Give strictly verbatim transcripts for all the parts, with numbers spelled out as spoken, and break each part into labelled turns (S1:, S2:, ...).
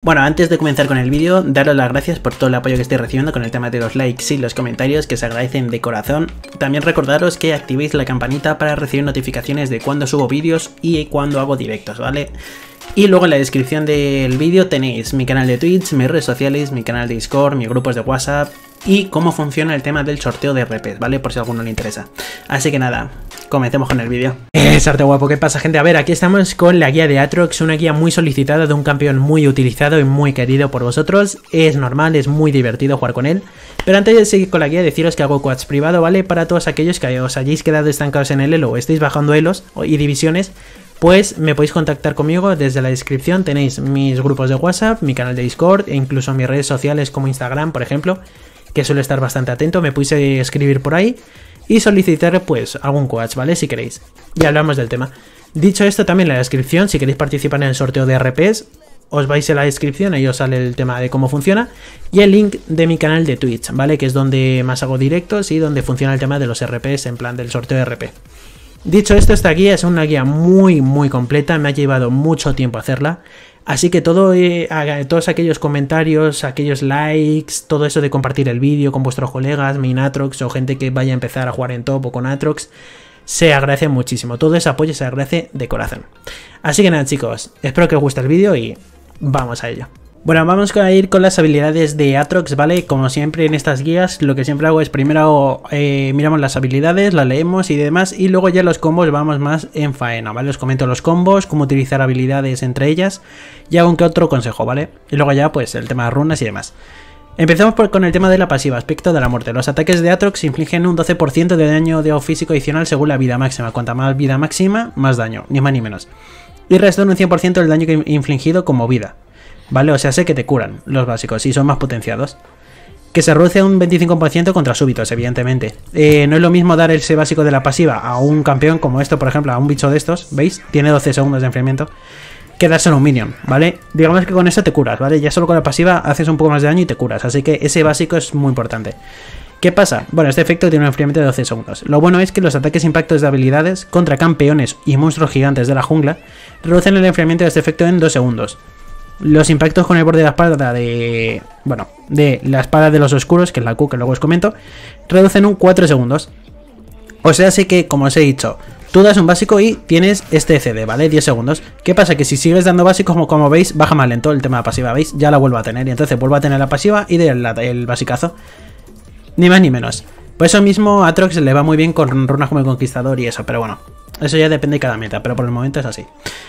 S1: Bueno, antes de comenzar con el vídeo, daros las gracias por todo el apoyo que estoy recibiendo con el tema de los likes y los comentarios, que se agradecen de corazón. También recordaros que activéis la campanita para recibir notificaciones de cuando subo vídeos y cuando hago directos, ¿vale? Y luego en la descripción del vídeo tenéis mi canal de Twitch, mis redes sociales, mi canal de Discord, mis grupos de WhatsApp y cómo funciona el tema del sorteo de R Ps, ¿vale? Por si a alguno le interesa. Así que nada, comencemos con el vídeo. ¡Eh, sarte guapo! ¿Qué pasa, gente? A ver, aquí estamos con la guía de Aatrox, una guía muy solicitada de un campeón muy utilizado y muy querido por vosotros. Es normal, es muy divertido jugar con él. Pero antes de seguir con la guía, deciros que hago quads privado, ¿vale? Para todos aquellos que os hayáis quedado estancados en el elo o estéis bajando elos y divisiones, pues me podéis contactar conmigo. Desde la descripción tenéis mis grupos de WhatsApp, mi canal de Discord e incluso mis redes sociales como Instagram, por ejemplo, que suelo estar bastante atento. Me podéis escribir por ahí y solicitar pues algún coach, ¿vale? Si queréis. Y hablamos del tema. Dicho esto, también en la descripción, si queréis participar en el sorteo de R Ps, os vais a la descripción, ahí os sale el tema de cómo funciona y el link de mi canal de Twitch, ¿vale? Que es donde más hago directos y donde funciona el tema de los R Ps, en plan del sorteo de R P. Dicho esto, esta guía es una guía muy muy completa, me ha llevado mucho tiempo hacerla, así que todo, eh, todos aquellos comentarios, aquellos likes, todo eso de compartir el vídeo con vuestros colegas, min Aatrox o gente que vaya a empezar a jugar en top o con Aatrox, se agradece muchísimo, todo ese apoyo se agradece de corazón. Así que nada, chicos, espero que os guste el vídeo y vamos a ello. Bueno, vamos a ir con las habilidades de Aatrox, ¿vale? Como siempre en estas guías, lo que siempre hago es primero eh, miramos las habilidades, las leemos y demás, y luego ya los combos vamos más en faena, ¿vale? Os comento los combos, cómo utilizar habilidades entre ellas y hago un que otro consejo, ¿vale? Y luego ya pues el tema de runas y demás. Empezamos por, con el tema de la pasiva, aspecto de la muerte. Los ataques de Aatrox infligen un doce por ciento de daño de físico adicional según la vida máxima. Cuanta más vida máxima, más daño, ni más ni menos. Y restan un cien por ciento del daño que infligido como vida, ¿vale? O sea, sé que te curan los básicos y son más potenciados. Que se reduce un veinticinco por ciento contra súbitos, evidentemente. Eh, no es lo mismo dar ese básico de la pasiva a un campeón como esto, por ejemplo, a un bicho de estos, ¿veis? Tiene doce segundos de enfriamiento. Que dárselo a un minion, ¿vale? Digamos que con eso te curas, ¿vale? Ya solo con la pasiva haces un poco más de daño y te curas. Así que ese básico es muy importante. ¿Qué pasa? Bueno, este efecto tiene un enfriamiento de doce segundos. Lo bueno es que los ataques e impactos de habilidades contra campeones y monstruos gigantes de la jungla reducen el enfriamiento de este efecto en dos segundos. Los impactos con el borde de la espada de... Bueno, de la espada de los oscuros, que es la Q que luego os comento, reducen un cuatro segundos. O sea, sí que, como os he dicho, tú das un básico y tienes este C D, ¿vale? diez segundos. ¿Qué pasa? Que si sigues dando básicos, como, como veis, baja más lento el tema de la pasiva, ¿veis? Ya la vuelvo a tener y entonces vuelvo a tener la pasiva y del el basicazo. Ni más ni menos. Por eso mismo a Aatrox le va muy bien con runas como el Conquistador y eso, pero bueno, eso ya depende de cada meta, pero por el momento es así.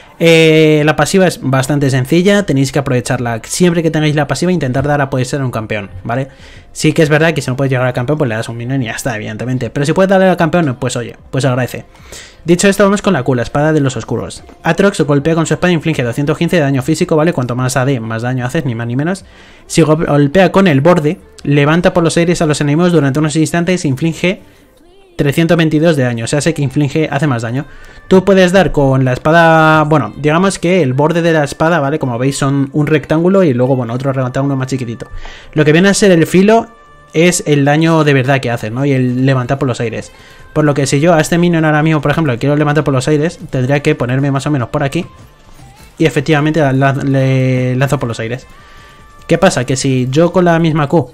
S1: Eh, la pasiva es bastante sencilla, tenéis que aprovecharla. Siempre que tengáis la pasiva, intentar dar a poder ser un campeón, ¿vale? Sí que es verdad que si no puedes llegar al campeón, pues le das un minion y ya está, evidentemente. Pero si puedes darle al campeón, pues oye, pues agradece. Dicho esto, vamos con la Q, la espada de los oscuros. Aatrox golpea con su espada e inflige doscientos quince de daño físico, ¿vale? Cuanto más A D, más daño haces, ni más ni menos. Si golpea con el borde, levanta por los aires a los enemigos durante unos instantes e inflige trescientos veintidós de daño, o sea, sé que inflige, hace más daño. Tú puedes dar con la espada, bueno, digamos que el borde de la espada, ¿vale? Como veis son un rectángulo y luego, bueno, otro rectángulo más chiquitito. Lo que viene a ser el filo es el daño de verdad que hace, ¿no? Y el levantar por los aires. Por lo que si yo a este minion ahora mismo, por ejemplo, quiero levantar por los aires, tendría que ponerme más o menos por aquí y efectivamente le lanzo por los aires. ¿Qué pasa? Que si yo con la misma Q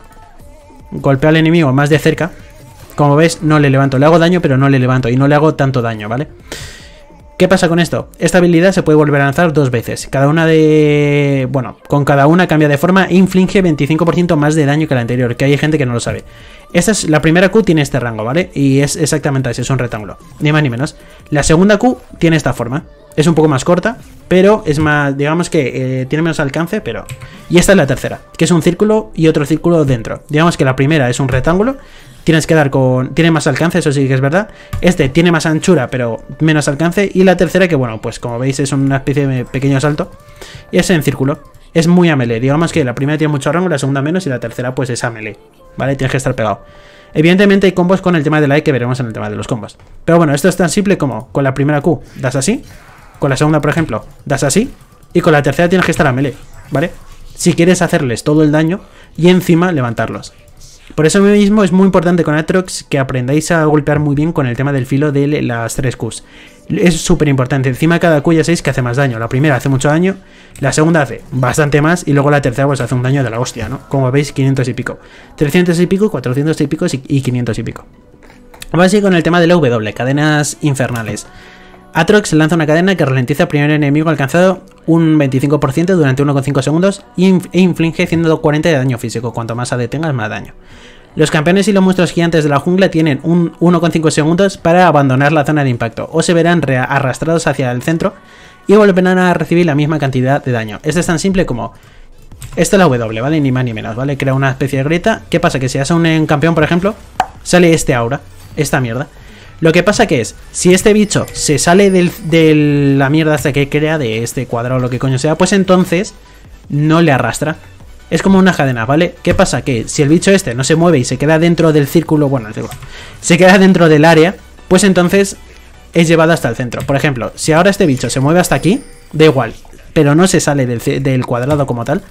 S1: golpeo al enemigo más de cerca, como veis, no le levanto. Le hago daño, pero no le levanto. Y no le hago tanto daño, ¿vale? ¿Qué pasa con esto? Esta habilidad se puede volver a lanzar dos veces. Cada una de... Bueno, con cada una cambia de forma e inflige veinticinco por ciento más de daño que la anterior. Que hay gente que no lo sabe. Esta es la primera Q, tiene este rango, ¿vale? Y es exactamente así, es un rectángulo. Ni más ni menos. La segunda Q tiene esta forma. Es un poco más corta, pero es más... Digamos que eh, tiene menos alcance, pero... Y esta es la tercera, que es un círculo y otro círculo dentro. Digamos que la primera es un rectángulo. Tienes que dar con... Tiene más alcance, eso sí que es verdad. Este tiene más anchura, pero menos alcance. Y la tercera que, bueno, pues como veis es una especie de pequeño salto. Y es en círculo. Es muy a melee. Digamos que la primera tiene mucho rango, la segunda menos y la tercera pues es a melee, ¿vale? Tienes que estar pegado. Evidentemente hay combos con el tema de la E que veremos en el tema de los combos. Pero bueno, esto es tan simple como con la primera Q das así. Con la segunda, por ejemplo, das así. Y con la tercera tienes que estar a melee, ¿vale? Si quieres hacerles todo el daño y encima levantarlos. Por eso mismo es muy importante con Aatrox que aprendáis a golpear muy bien con el tema del filo de las tres Qs. Es súper importante. Encima cada Q ya sabéis que hace más daño. La primera hace mucho daño, la segunda hace bastante más y luego la tercera pues hace un daño de la hostia, ¿no? Como veis, quinientos y pico. trescientos y pico, cuatrocientos y pico y quinientos y pico. Vamos a seguir con el tema de la W, cadenas infernales. Aatrox lanza una cadena que ralentiza al primer enemigo alcanzado un veinticinco por ciento durante uno coma cinco segundos e inflige ciento cuarenta de daño físico. Cuanto más A D tengas, más daño. Los campeones y los monstruos gigantes de la jungla tienen un uno coma cinco segundos para abandonar la zona de impacto o se verán arrastrados hacia el centro y volverán a recibir la misma cantidad de daño. Esto es tan simple como... Esto es la W, ¿vale? Ni más ni menos, ¿vale? Crea una especie de grieta. ¿Qué pasa? Que si hace un campeón, por ejemplo, sale este aura, esta mierda. Lo que pasa que es, si este bicho se sale del, de la mierda hasta que crea, de este cuadrado o lo que coño sea, pues entonces no le arrastra. Es como una cadena, ¿vale? ¿Qué pasa? Que si el bicho este no se mueve y se queda dentro del círculo, bueno, el círculo, se queda dentro del área, pues entonces es llevado hasta el centro. Por ejemplo, si ahora este bicho se mueve hasta aquí, da igual, pero no se sale del, del cuadrado como tal,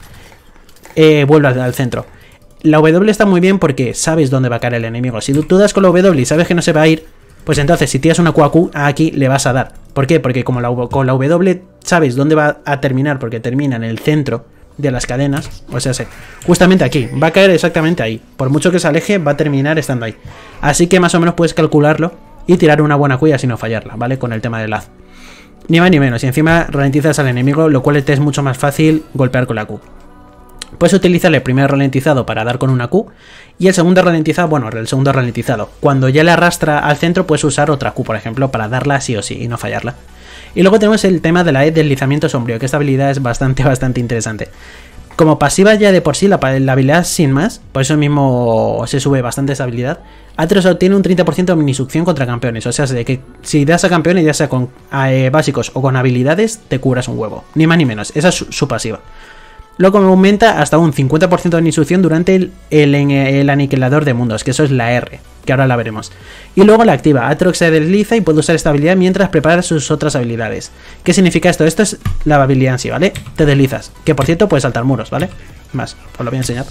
S1: eh, vuelve al, al centro. La W está muy bien porque sabes dónde va a caer el enemigo. Si tú, tú das con la W y sabes que no se va a ir, pues entonces si tiras una Q A Q aquí le vas a dar. ¿Por qué? Porque como la, con la W sabes dónde va a terminar, porque termina en el centro de las cadenas, o sea, justamente aquí, va a caer exactamente ahí. Por mucho que se aleje, va a terminar estando ahí. Así que más o menos puedes calcularlo y tirar una buena Q y así no fallarla, ¿vale? Con el tema del haz. Ni más ni menos, y encima ralentizas al enemigo, lo cual te es mucho más fácil golpear con la Q. Puedes utilizar el primer ralentizado para dar con una Q y el segundo ralentizado, bueno, el segundo ralentizado. Cuando ya le arrastra al centro puedes usar otra Q, por ejemplo, para darla sí o sí y no fallarla. Y luego tenemos el tema de la E deslizamiento sombrío, que esta habilidad es bastante, bastante interesante. Como pasiva ya de por sí, la, la habilidad sin más, por eso mismo se sube bastante esa habilidad. Aatrox obtiene un treinta por ciento de minisucción contra campeones, o sea, de que si das a campeones, ya sea con eh, básicos o con habilidades, te curas un huevo, ni más ni menos, esa es su, su pasiva. Luego aumenta hasta un cincuenta por ciento de insucción durante el, el, el aniquilador de mundos, que eso es la R, que ahora la veremos. Y luego la activa. Aatrox se desliza y puede usar esta habilidad mientras prepara sus otras habilidades. ¿Qué significa esto? Esto es la habilidad en sí, ¿vale? Te deslizas. Que por cierto puedes saltar muros, ¿vale? Más, os lo voy a enseñar.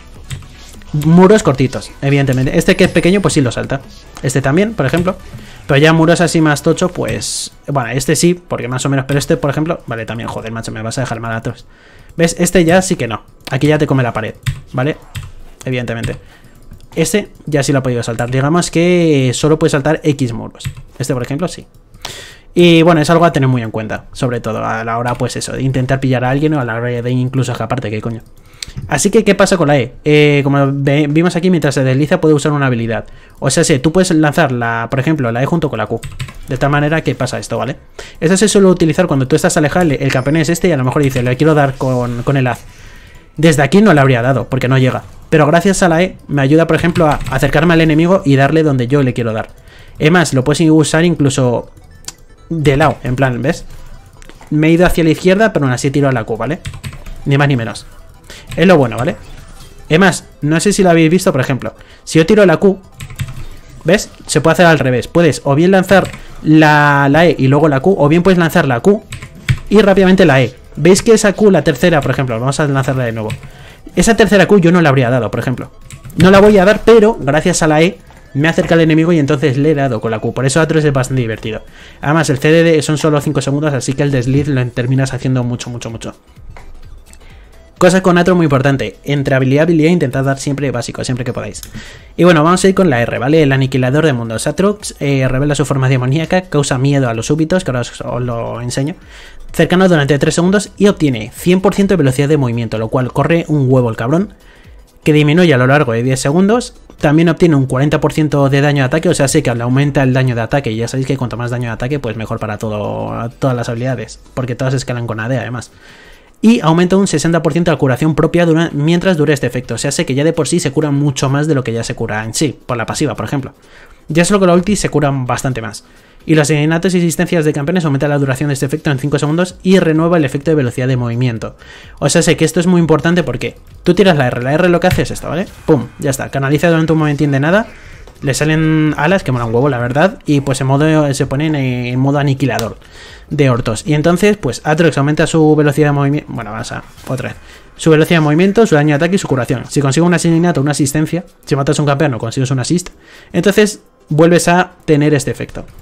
S1: Muros cortitos, evidentemente. Este que es pequeño, pues sí lo salta. Este también, por ejemplo. Pero ya muros así más tocho, pues... Bueno, este sí, porque más o menos... Pero este, por ejemplo... Vale, también, joder, macho, me vas a dejar mal a todos. ¿Ves? Este ya sí que no. Aquí ya te come la pared, ¿vale? Evidentemente. Este ya sí lo ha podido saltar. Digamos que solo puede saltar X muros. Este, por ejemplo, sí. Y bueno, es algo a tener muy en cuenta. Sobre todo a la hora, pues eso, de intentar pillar a alguien o a la hora de incluso escaparte, ¿qué coño? Así que, ¿qué pasa con la E? Eh, como ve, vimos aquí, mientras se desliza puede usar una habilidad. O sea, sí, tú puedes lanzar, la, por ejemplo, la E junto con la Q. De tal manera que pasa esto, ¿vale? Esto se suele utilizar cuando tú estás alejado, el campeón es este y a lo mejor dice, le quiero dar con, con el haz. Desde aquí no le habría dado, porque no llega. Pero gracias a la E me ayuda, por ejemplo, a acercarme al enemigo y darle donde yo le quiero dar. Es más, lo puedes usar incluso de lado, en plan, ¿ves? Me he ido hacia la izquierda, pero aún así tiro a la Q, ¿vale? Ni más ni menos. Es lo bueno, ¿vale? Es más, no sé si lo habéis visto, por ejemplo. Si yo tiro la Q, ¿ves? Se puede hacer al revés. Puedes o bien lanzar la, la E y luego la Q, o bien puedes lanzar la Q y rápidamente la E. ¿Veis que esa Q, la tercera, por ejemplo, vamos a lanzarla de nuevo? Esa tercera Q yo no la habría dado, por ejemplo. No la voy a dar, pero gracias a la E me acerca al enemigo y entonces le he dado con la Q. Por eso Aatrox es bastante divertido. Además, el C D D son solo cinco segundos, así que el desliz lo terminas haciendo mucho, mucho, mucho. Cosas con Aatrox muy importante. Entre habilidad y habilidad intentad dar siempre básico, siempre que podáis. Y bueno, vamos a ir con la R, ¿vale? El aniquilador de mundos. Aatrox eh, revela su forma demoníaca, causa miedo a los súbitos, que ahora os, os lo enseño. Cercano durante tres segundos y obtiene cien por ciento de velocidad de movimiento, lo cual corre un huevo el cabrón. Que disminuye a lo largo de diez segundos. También obtiene un cuarenta por ciento de daño de ataque, o sea, sé que le aumenta el daño de ataque. Y ya sabéis que cuanto más daño de ataque, pues mejor para todo, todas las habilidades. Porque todas escalan con A D además. Y aumenta un sesenta por ciento de la curación propia dura, mientras dure este efecto. O sea, sé que ya de por sí se cura mucho más de lo que ya se cura en sí, por la pasiva, por ejemplo. Ya solo con la ulti se curan bastante más. Y los asesinatos y existencias de campeones aumentan la duración de este efecto en cinco segundos y renueva el efecto de velocidad de movimiento. O sea, sé que esto es muy importante porque tú tiras la R, la R lo que hace es esto, ¿vale? Pum, ya está, canaliza durante un momentín de nada, le salen alas, que mola un huevo, la verdad, y pues en modo, se ponen en modo aniquilador de hortos. Y entonces, pues Aatrox aumenta su velocidad de movimiento, bueno, vamos a, otra vez. Su velocidad de movimiento, su daño de ataque y su curación. Si consigo un asesinato o una asistencia, si matas a un campeón o consigues un assist, entonces vuelves a tener este efecto.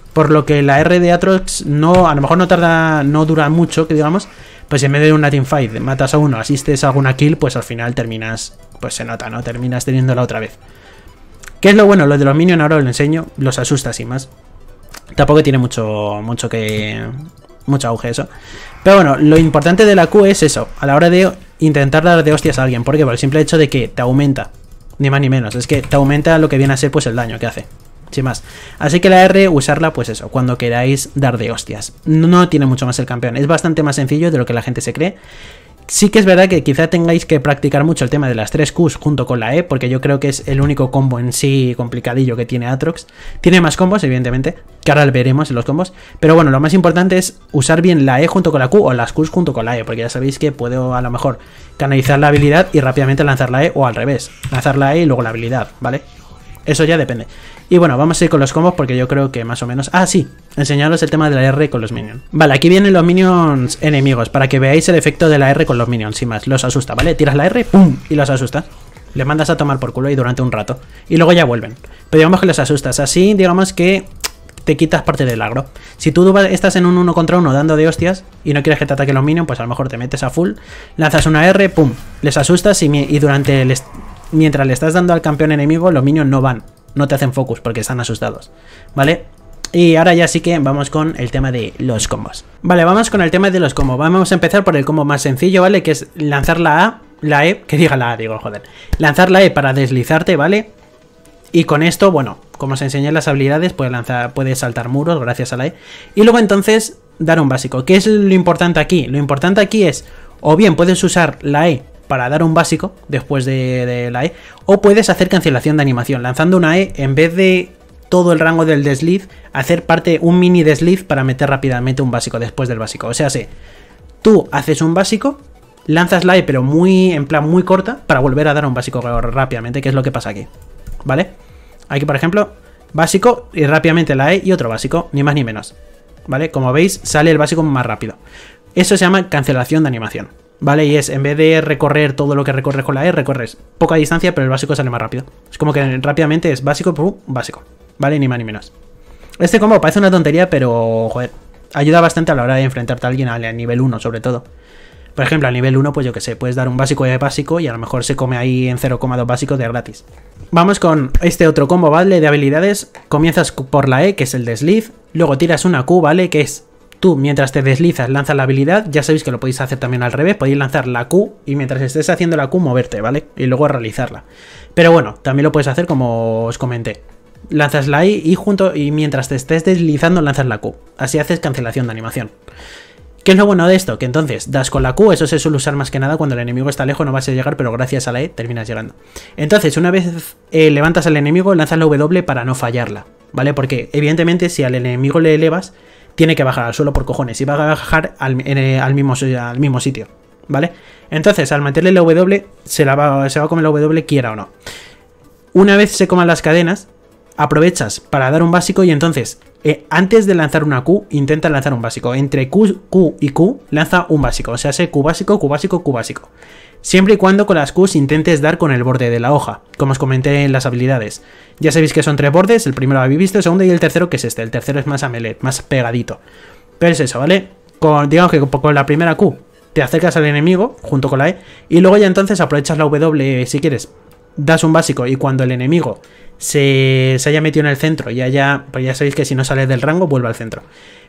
S1: Por lo que la R de Aatrox no, a lo mejor no tarda, no dura mucho, que digamos, pues en vez de una teamfight matas a uno, asistes a alguna kill, pues al final terminas, pues se nota, ¿no? Terminas teniéndola otra vez. ¿Qué es lo bueno? Lo de los minions ahora os lo enseño, los asusta sin más. Tampoco tiene mucho, mucho que, mucho auge eso. Pero bueno, lo importante de la Q es eso, a la hora de intentar dar de hostias a alguien. ¿Por qué? Por el simple hecho de que te aumenta, ni más ni menos, es que te aumenta lo que viene a ser pues el daño que hace. Sin más. Así que la R, usarla, pues eso, cuando queráis dar de hostias. No tiene mucho más el campeón. Es bastante más sencillo de lo que la gente se cree. Sí que es verdad que quizá tengáis que practicar mucho el tema de las tres Qs junto con la E, porque yo creo que es el único combo en sí complicadillo que tiene Aatrox. Tiene más combos, evidentemente, que ahora lo veremos en los combos. Pero bueno, lo más importante es usar bien la E junto con la Q o las Qs junto con la E, porque ya sabéis que puedo a lo mejor canalizar la habilidad y rápidamente lanzar la E, o al revés, lanzar la E y luego la habilidad, ¿vale? Eso ya depende. Y bueno, vamos a ir con los combos porque yo creo que más o menos... Ah, sí, enseñaros el tema de la R con los minions. Vale, aquí vienen los minions enemigos para que veáis el efecto de la R con los minions, sin más. Los asusta, ¿vale? Tiras la R, ¡pum! Y los asustas. Les mandas a tomar por culo y durante un rato. Y luego ya vuelven. Pero digamos que los asustas. Así, digamos que te quitas parte del agro. Si tú estás en un uno contra uno dando de hostias y no quieres que te ataquen los minions, pues a lo mejor te metes a full, lanzas una R, ¡pum! Les asustas y, y durante el... mientras le estás dando al campeón enemigo, los minions no van. No te hacen focus porque están asustados, ¿vale? Y ahora ya sí que vamos con el tema de los combos. Vale, vamos con el tema de los combos. Vamos a empezar por el combo más sencillo, ¿vale? Que es lanzar la A, la E, que diga la A, digo, joder. Lanzar la E para deslizarte, ¿vale? Y con esto, bueno, como os enseñé las habilidades, puedes lanzar, puedes saltar muros gracias a la E. Y luego entonces dar un básico. ¿Qué es lo importante aquí? Lo importante aquí es, o bien puedes usar la E para dar un básico después de, de la E, o puedes hacer cancelación de animación, lanzando una E, en vez de todo el rango del desliz, hacer parte, un mini desliz para meter rápidamente un básico después del básico. O sea, sí, tú haces un básico, lanzas la E, pero muy, en plan muy corta, para volver a dar un básico rápidamente, que es lo que pasa aquí, ¿vale? Aquí, por ejemplo, básico y rápidamente la E y otro básico, ni más ni menos, ¿vale? Como veis, sale el básico más rápido. Eso se llama cancelación de animación. Vale, y es, en vez de recorrer todo lo que recorres con la E, recorres poca distancia, pero el básico sale más rápido. Es como que rápidamente es básico, pum, básico. Vale, ni más ni menos. Este combo parece una tontería, pero, joder, ayuda bastante a la hora de enfrentarte a alguien a nivel uno, sobre todo. Por ejemplo, a nivel uno, pues yo que sé, puedes dar un básico de básico y a lo mejor se come ahí en cero coma dos básicos de gratis. Vamos con este otro combo, ¿vale? De habilidades. Comienzas por la E, que es el desliz. Luego tiras una Q, ¿vale? Que es... Tú, mientras te deslizas, lanzas la habilidad. Ya sabéis que lo podéis hacer también al revés. Podéis lanzar la Q y mientras estés haciendo la Q, moverte, ¿vale? Y luego realizarla. Pero bueno, también lo puedes hacer como os comenté. Lanzas la I y junto y mientras te estés deslizando, lanzas la Q. Así haces cancelación de animación. ¿Qué es lo bueno de esto? Que entonces das con la Q, eso se suele usar más que nada cuando el enemigo está lejos, no vas a llegar, pero gracias a la E terminas llegando. Entonces, una vez eh, levantas al enemigo, lanzas la W para no fallarla, ¿vale? Porque evidentemente si al enemigo le elevas, tiene que bajar al suelo por cojones y va a bajar al, en, al, mismo, al mismo sitio, ¿vale? Entonces, al meterle la W, se, la va, se va a comer la W quiera o no. Una vez se coman las cadenas, aprovechas para dar un básico y entonces, eh, antes de lanzar una Q, intenta lanzar un básico. Entre Q, Q y Q, lanza un básico. O sea, sé Q básico, Q básico, Q básico. Siempre y cuando con las Qs intentes dar con el borde de la hoja, como os comenté en las habilidades. Ya sabéis que son tres bordes, el primero lo habéis visto, el segundo y el tercero que es este. El tercero es más a melee, más pegadito. Pero es eso, ¿vale? Con, digamos que con la primera Q te acercas al enemigo junto con la E y luego ya entonces aprovechas la W si quieres. Das un básico y cuando el enemigo se, se haya metido en el centro y haya, pues ya sabéis que si no sale del rango vuelve al centro.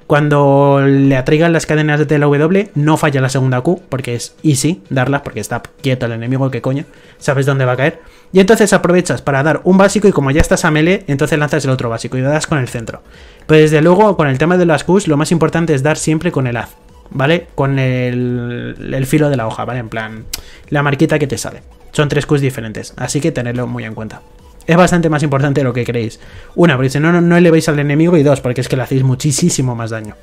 S1: Cuando le atraigan las cadenas de la W, no falla la segunda Q, porque es easy darlas, porque está quieto el enemigo, que coño, sabes dónde va a caer. Y entonces aprovechas para dar un básico y como ya estás a melee, entonces lanzas el otro básico y das con el centro. Pero desde luego, con el tema de las Qs, lo más importante es dar siempre con el haz, ¿vale? Con el, el filo de la hoja, ¿vale? En plan, la marquita que te sale. Son tres Qs diferentes, así que tenedlo muy en cuenta. Es bastante más importante de lo que creéis. Una, porque si no, no, no elevéis al enemigo. Y dos, porque es que le hacéis muchísimo más daño.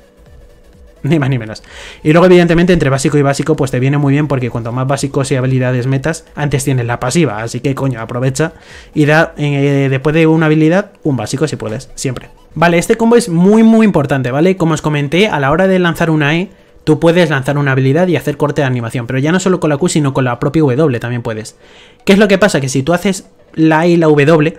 S1: Ni más ni menos. Y luego, evidentemente, entre básico y básico, pues te viene muy bien. Porque cuanto más básicos y habilidades metas, antes tienes la pasiva. Así que, coño, aprovecha. Y da, eh, después de una habilidad, un básico si puedes. Siempre. Vale, este combo es muy, muy importante, ¿vale? Como os comenté, a la hora de lanzar una E, tú puedes lanzar una habilidad y hacer corte de animación. Pero ya no solo con la Q, sino con la propia W también puedes. ¿Qué es lo que pasa? Que si tú haces la E y la W,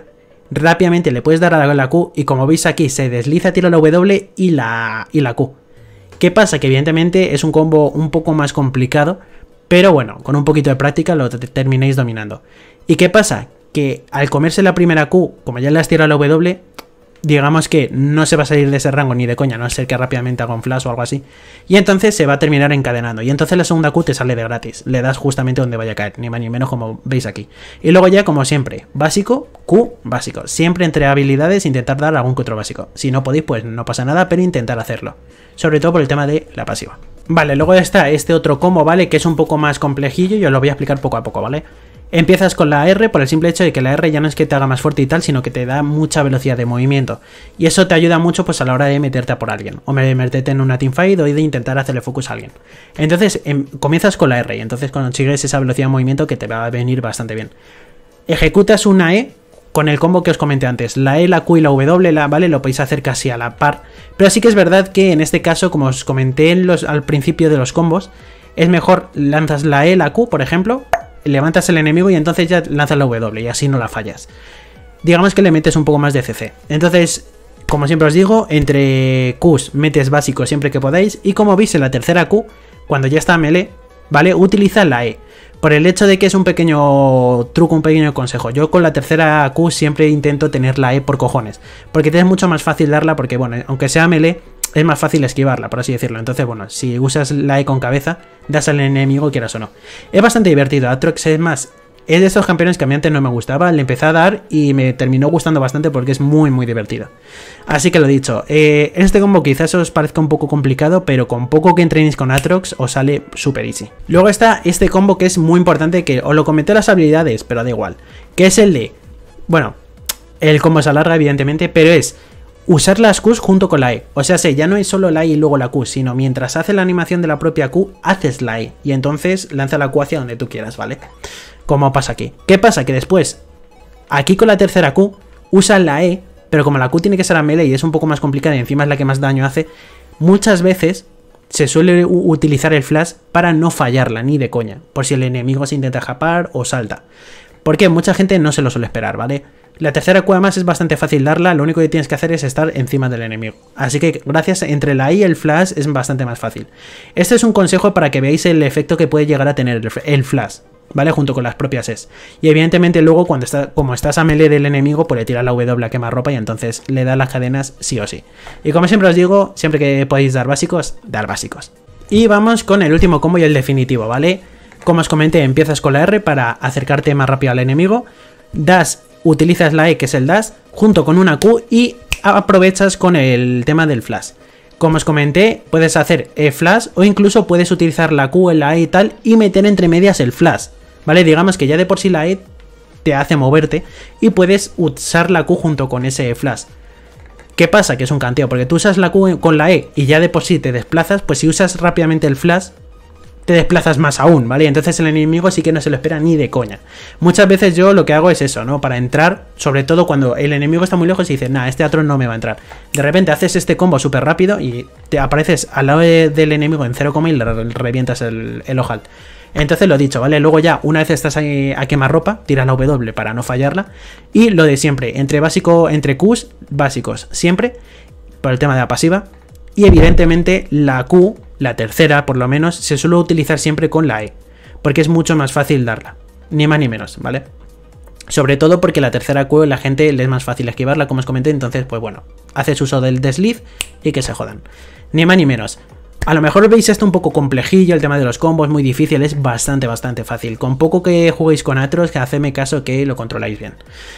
S1: rápidamente le puedes dar a la Q y como veis aquí se desliza, tiro la W y la, y la Q. ¿Qué pasa? Que evidentemente es un combo un poco más complicado, pero bueno, con un poquito de práctica lo terminéis dominando. ¿Y qué pasa? Que al comerse la primera Q, como ya le has tirado la W, digamos que no se va a salir de ese rango ni de coña, a no ser que rápidamente haga un flash o algo así. Y entonces se va a terminar encadenando. Y entonces la segunda Q te sale de gratis. Le das justamente donde vaya a caer, ni más ni menos como veis aquí. Y luego ya, como siempre, básico, Q, básico. Siempre entre habilidades intentar dar algún que otro básico. Si no podéis, pues no pasa nada, pero intentar hacerlo. Sobre todo por el tema de la pasiva. Vale, luego está este otro combo, ¿vale? Que es un poco más complejillo y os lo voy a explicar poco a poco, ¿vale? Empiezas con la R por el simple hecho de que la R ya no es que te haga más fuerte y tal, sino que te da mucha velocidad de movimiento. Y eso te ayuda mucho pues a la hora de meterte a por alguien. O meterte en una teamfight o de intentar hacerle focus a alguien. Entonces em, comienzas con la R y entonces consigues esa velocidad de movimiento que te va a venir bastante bien. Ejecutas una E con el combo que os comenté antes. La E, la Q y la W, la, ¿vale? Lo podéis hacer casi a la par. Pero sí que es verdad que en este caso, como os comenté en los, al principio de los combos, es mejor lanzas la E, la Q, por ejemplo, levantas el enemigo y entonces ya lanzas la W y así no la fallas. Digamos que le metes un poco más de C C. Entonces, como siempre os digo, entre Qs metes básico siempre que podáis. Y como veis en la tercera Q, cuando ya está melee, ¿vale? Utiliza la E. Por el hecho de que es un pequeño truco, un pequeño consejo. Yo con la tercera Q siempre intento tener la E por cojones. Porque te es mucho más fácil darla porque, bueno, aunque sea melee, es más fácil esquivarla, por así decirlo. Entonces, bueno, si usas la E con cabeza, das al enemigo, quieras o no. Es bastante divertido. Atrox es más, es de estos campeones que a mí antes no me gustaba. Le empecé a dar y me terminó gustando bastante porque es muy, muy divertido. Así que lo dicho, eh, este combo quizás os parezca un poco complicado, pero con poco que entrenéis con Atrox os sale super easy. Luego está este combo que es muy importante, que os lo comenté las habilidades, pero da igual. Que es el de, bueno, el combo se alarga evidentemente, pero es usar las Qs junto con la E. O sea, ya no es solo la E y luego la Q, sino mientras hace la animación de la propia Q, haces la E. Y entonces lanza la Q hacia donde tú quieras, ¿vale? Como pasa aquí. ¿Qué pasa? Que después, aquí con la tercera Q, usa la E, pero como la Q tiene que ser a melee y es un poco más complicada y encima es la que más daño hace, muchas veces se suele utilizar el flash para no fallarla, ni de coña. Por si el enemigo se intenta escapar o salta. Porque mucha gente no se lo suele esperar, ¿vale? La tercera Q además es bastante fácil darla, lo único que tienes que hacer es estar encima del enemigo. Así que gracias, entre la E y el flash es bastante más fácil. Este es un consejo para que veáis el efecto que puede llegar a tener el flash, ¿vale? Junto con las propias Es. Y evidentemente luego cuando está, como estás a melee del enemigo, pues le tiras la W a quemarropa y entonces le das las cadenas sí o sí. Y como siempre os digo, siempre que podéis dar básicos, dar básicos. Y vamos con el último combo y el definitivo, ¿vale? Como os comenté, empiezas con la R para acercarte más rápido al enemigo, das, utilizas la E, que es el dash, junto con una Q y aprovechas con el tema del flash. Como os comenté, puedes hacer E flash o incluso puedes utilizar la Q, la E y tal y meter entre medias el flash, ¿vale? Digamos que ya de por sí la E te hace moverte y puedes usar la Q junto con ese flash. ¿Qué pasa? Que es un canteo, porque tú usas la Q con la E y ya de por sí te desplazas, pues si usas rápidamente el flash, te desplazas más aún, ¿vale? Entonces el enemigo sí que no se lo espera ni de coña. Muchas veces yo lo que hago es eso, ¿no? Para entrar, sobre todo cuando el enemigo está muy lejos y dices, nah, este Atrox no me va a entrar. De repente haces este combo súper rápido y te apareces al lado de, del enemigo en cero, y le revientas el, el ojal. Entonces lo dicho, ¿vale? Luego ya, una vez estás ahí a quemarropa, tiras la W para no fallarla. Y lo de siempre, entre básico, entre Qs, básicos, siempre, por el tema de la pasiva. Y evidentemente la Q, la tercera por lo menos, se suele utilizar siempre con la E, porque es mucho más fácil darla, ni más ni menos, ¿vale? Sobre todo porque la tercera Q la gente le es más fácil esquivarla, como os comenté, entonces pues bueno, haces uso del desliz y que se jodan, ni más ni menos. A lo mejor veis esto un poco complejillo, el tema de los combos, muy difícil, es bastante, bastante fácil. Con poco que juguéis con Atrox, que hacedme caso que lo controláis bien.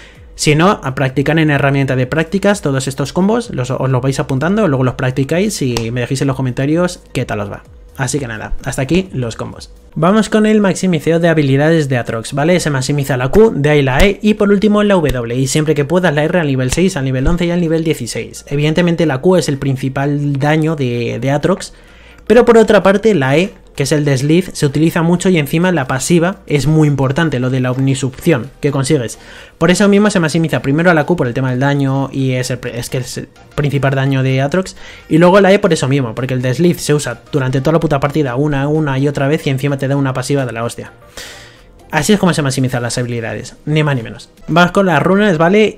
S1: Si no, a practicar en herramienta de prácticas todos estos combos, los, os los vais apuntando, luego los practicáis y me dejéis en los comentarios qué tal os va. Así que nada, hasta aquí los combos. Vamos con el maximizeo de habilidades de Atrox, ¿vale? Se maximiza la Q, de ahí la E y por último la W, y siempre que puedas la R al nivel seis, al nivel once y al nivel dieciséis. Evidentemente la Q es el principal daño de, de Atrox, pero por otra parte la E, que es el desliz, se utiliza mucho y encima la pasiva es muy importante, lo de la omnisupción que consigues. Por eso mismo se maximiza primero a la Q por el tema del daño y es, el, es que es el principal daño de Atrox, y luego la E por eso mismo, porque el desliz se usa durante toda la puta partida una, una y otra vez y encima te da una pasiva de la hostia. Así es como se maximizan las habilidades, ni más ni menos. Vamos con las runas, ¿vale?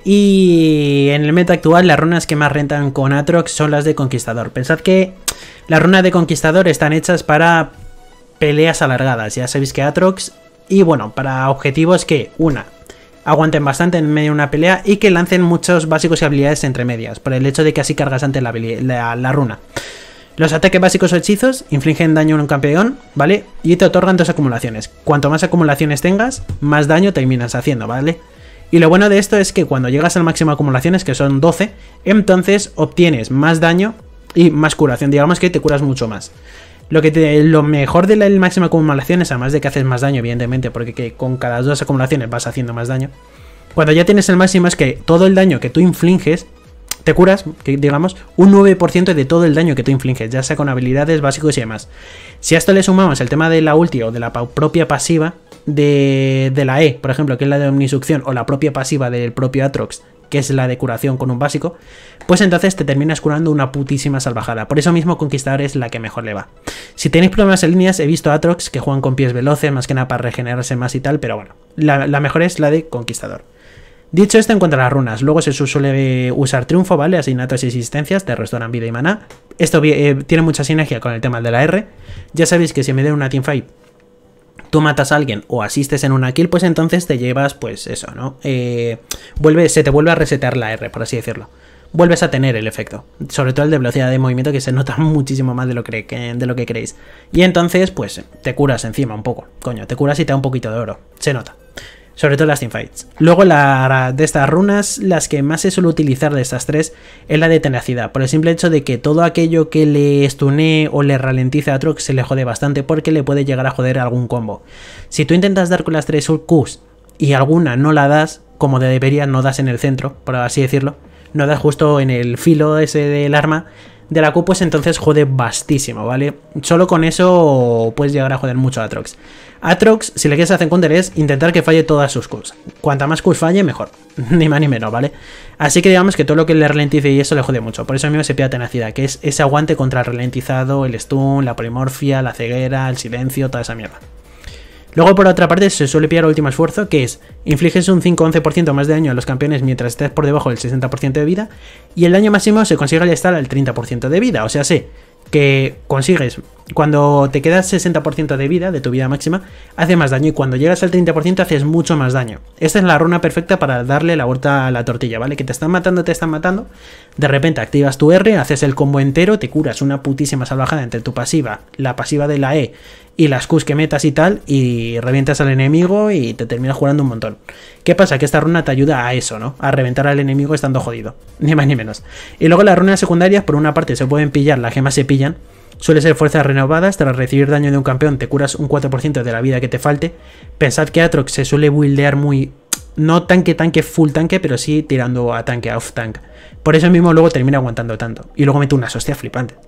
S1: Y en el meta actual las runas que más rentan con Aatrox son las de Conquistador. Pensad que las runas de Conquistador están hechas para peleas alargadas. Ya sabéis que Aatrox, y bueno, para objetivos que, una, aguanten bastante en medio de una pelea y que lancen muchos básicos y habilidades entre medias, por el hecho de que así cargas antes la, la, la runa. Los ataques básicos o hechizos infligen daño a un campeón, ¿vale? Y te otorgan dos acumulaciones. Cuanto más acumulaciones tengas, más daño terminas haciendo, ¿vale? Y lo bueno de esto es que cuando llegas al máximo de acumulaciones, que son doce, entonces obtienes más daño y más curación. Digamos que te curas mucho más. Lo, que te, lo mejor de la máxima acumulación es, además de que haces más daño, evidentemente, porque que con cada dos acumulaciones vas haciendo más daño. Cuando ya tienes el máximo es que todo el daño que tú infliges, te curas, que digamos, un nueve por ciento de todo el daño que tú infliges, ya sea con habilidades básicos y demás. Si a esto le sumamos el tema de la ulti o de la propia pasiva de, de la E, por ejemplo, que es la de omnisucción, o la propia pasiva del propio Aatrox, que es la de curación con un básico, pues entonces te terminas curando una putísima salvajada. Por eso mismo Conquistador es la que mejor le va. Si tenéis problemas en líneas, he visto Aatrox que juegan con pies veloces, más que nada para regenerarse más y tal, pero bueno, la, la mejor es la de Conquistador. Dicho esto, en cuanto a las runas, luego se suele usar triunfo, ¿vale? Asesinatos y existencias, te restauran vida y maná. Esto eh, tiene mucha sinergia con el tema de la R. Ya sabéis que si me den una teamfight tú matas a alguien o asistes en una kill, pues entonces te llevas, pues eso, ¿no? Eh, vuelve, se te vuelve a resetear la R, por así decirlo. Vuelves a tener el efecto, sobre todo el de velocidad de movimiento, que se nota muchísimo más de lo que, de lo que creéis. Y entonces, pues, te curas encima un poco, coño, te curas y te da un poquito de oro, se nota. Sobre todo las teamfights. Luego la, de estas runas, las que más se suele utilizar de estas tres es la de tenacidad, por el simple hecho de que todo aquello que le stunee o le ralentice a Aatrox se le jode bastante, porque le puede llegar a joder algún combo. Si tú intentas dar con las tres Qs y alguna no la das, como deberías, no das en el centro, por así decirlo, no das justo en el filo ese del arma de la Q, pues entonces jode bastísimo, ¿vale? Solo con eso puedes llegar a joder mucho a Aatrox. Aatrox, si le quieres hacer counter, es intentar que falle todas sus Qs. Cuanta más Qs falle, mejor. Ni más ni menos, ¿vale? Así que digamos que todo lo que le ralentice y eso le jode mucho. Por eso mismo se pide tenacidad, que es ese aguante contra el ralentizado, el stun, la polimorfia, la ceguera, el silencio, toda esa mierda. Luego, por otra parte, se suele pillar último esfuerzo, que es infliges un cinco a once por ciento más de daño a los campeones mientras estés por debajo del sesenta por ciento de vida, y el daño máximo se consigue al estar al treinta por ciento de vida. O sea, sé que consigues, cuando te quedas sesenta por ciento de vida, de tu vida máxima, hace más daño, y cuando llegas al treinta por ciento haces mucho más daño. Esta es la runa perfecta para darle la vuelta a la tortilla, ¿vale? Que te están matando, te están matando, de repente activas tu R, haces el combo entero, te curas una putísima salvajada entre tu pasiva, la pasiva de la E y las Qs que metas y tal, y revientas al enemigo y te terminas jugando un montón. ¿Qué pasa? Que esta runa te ayuda a eso, ¿no? A reventar al enemigo estando jodido, ni más ni menos. Y luego las runas secundarias, por una parte se pueden pillar, las que más se pillan, suele ser fuerzas renovadas. Tras recibir daño de un campeón te curas un cuatro por ciento de la vida que te falte. Pensad que Aatrox se suele buildear muy, no tanque tanque full tanque, pero sí tirando a tanque, a off tank. Por eso mismo luego termina aguantando tanto, y luego mete unas hostias flipantes.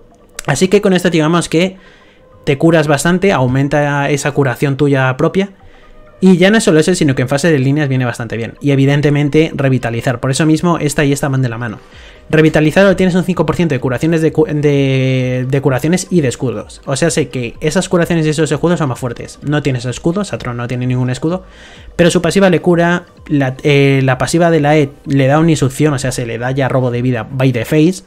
S1: Así que con esto digamos que te curas bastante, aumenta esa curación tuya propia. Y ya no es solo eso, sino que en fase de líneas viene bastante bien. Y evidentemente revitalizar. Por eso mismo esta y esta van de la mano. Revitalizar obtienes un cinco por ciento de curaciones de, de, de curaciones y de escudos. O sea, sé que esas curaciones y esos escudos son más fuertes. No tienes escudos, Aatrox no tiene ningún escudo, pero su pasiva le cura, la, eh, la pasiva de la E le da una insucción, o sea, se le da ya robo de vida by the face.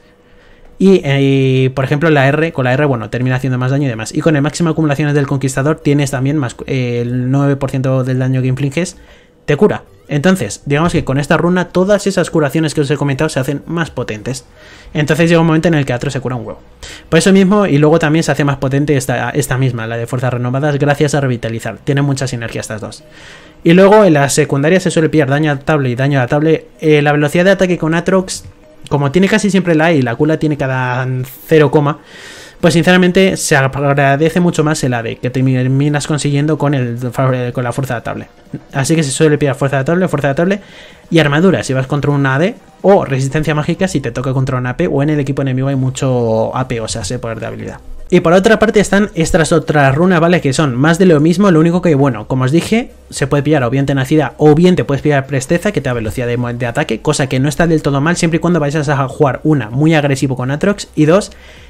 S1: Y, eh, por ejemplo, la R, con la R, bueno, termina haciendo más daño y demás. Y con el máximo de acumulaciones del Conquistador tienes también más, eh, el nueve por ciento del daño que infliges te cura. Entonces, digamos que con esta runa todas esas curaciones que os he comentado se hacen más potentes. Entonces llega un momento en el que Aatrox se cura un huevo. Por eso mismo, y luego también se hace más potente esta, esta misma, la de fuerzas renovadas, gracias a revitalizar. Tienen mucha sinergia estas dos. Y luego en las secundarias se suele pillar daño adaptable y daño adaptable. Eh, la velocidad de ataque con Aatrox, como tiene casi siempre la E y la Q la tiene cada cero, pues sinceramente se agradece mucho más el A D que terminas consiguiendo con, el, con la fuerza adaptable. Así que se suele pillar fuerza adaptable, fuerza adaptable y armadura si vas contra un A D, o resistencia mágica si te toca contra un A P, o en el equipo enemigo hay mucho A P, o sea, ese poder de habilidad. Y por otra parte están estas otras runas, ¿vale? Que son más de lo mismo, lo único que, bueno, como os dije, se puede pillar o bien tenacidad o bien te puedes pillar presteza, que te da velocidad de, de ataque, cosa que no está del todo mal siempre y cuando vayas a jugar, una, muy agresivo con Aatrox, y dos,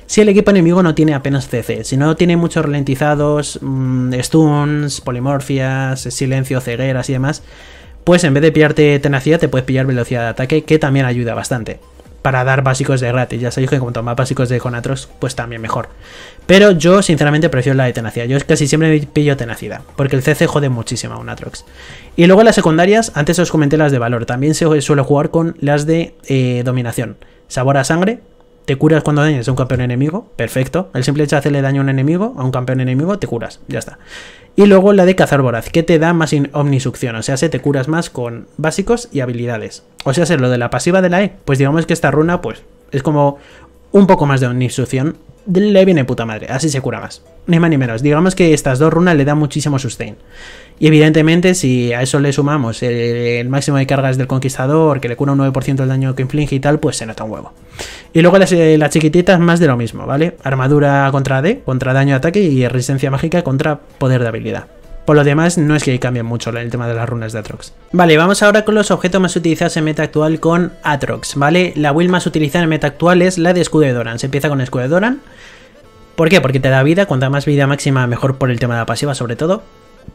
S1: si el equipo enemigo no tiene apenas C C. Si no tiene muchos ralentizados, mmm, stuns, polimorfias, silencio, cegueras y demás, pues en vez de pillarte tenacidad te puedes pillar velocidad de ataque, que también ayuda bastante para dar básicos de gratis. Ya sabéis que cuanto más básicos de con Atrox, pues también mejor. Pero yo sinceramente prefiero la de tenacidad. Yo casi siempre pillo tenacidad, porque el C C jode muchísimo a un Atrox. Y luego las secundarias, antes os comenté las de valor. También se suele jugar con las de eh, dominación. Sabor a sangre. Te curas cuando dañes a un campeón enemigo, perfecto. El simple hecho de hacerle daño a un enemigo, a un campeón enemigo, te curas, ya está. Y luego la de cazar voraz, que te da más omnisucción, o sea, se te curas más con básicos y habilidades. O sea, ser lo de la pasiva de la E, pues digamos que esta runa, pues, es como un poco más de omnisucción. Le viene puta madre, así se cura más. Ni más ni menos. Digamos que estas dos runas le dan muchísimo sustain. Y evidentemente, si a eso le sumamos el, el máximo de cargas del conquistador, que le cura un nueve por ciento del daño que inflige y tal, pues se nota un huevo. Y luego las, las chiquititas, más de lo mismo, ¿vale? Armadura contra D, contra daño de ataque, y resistencia mágica contra poder de habilidad. Por lo demás, no es que cambien mucho el tema de las runas de Atrox. Vale, vamos ahora con los objetos más utilizados en meta actual con Atrox, ¿vale? La build más utilizada en meta actual es la de escudo de Doran. Se empieza con escudo de Doran. ¿Por qué? Porque te da vida, cuanta más vida máxima mejor por el tema de la pasiva sobre todo.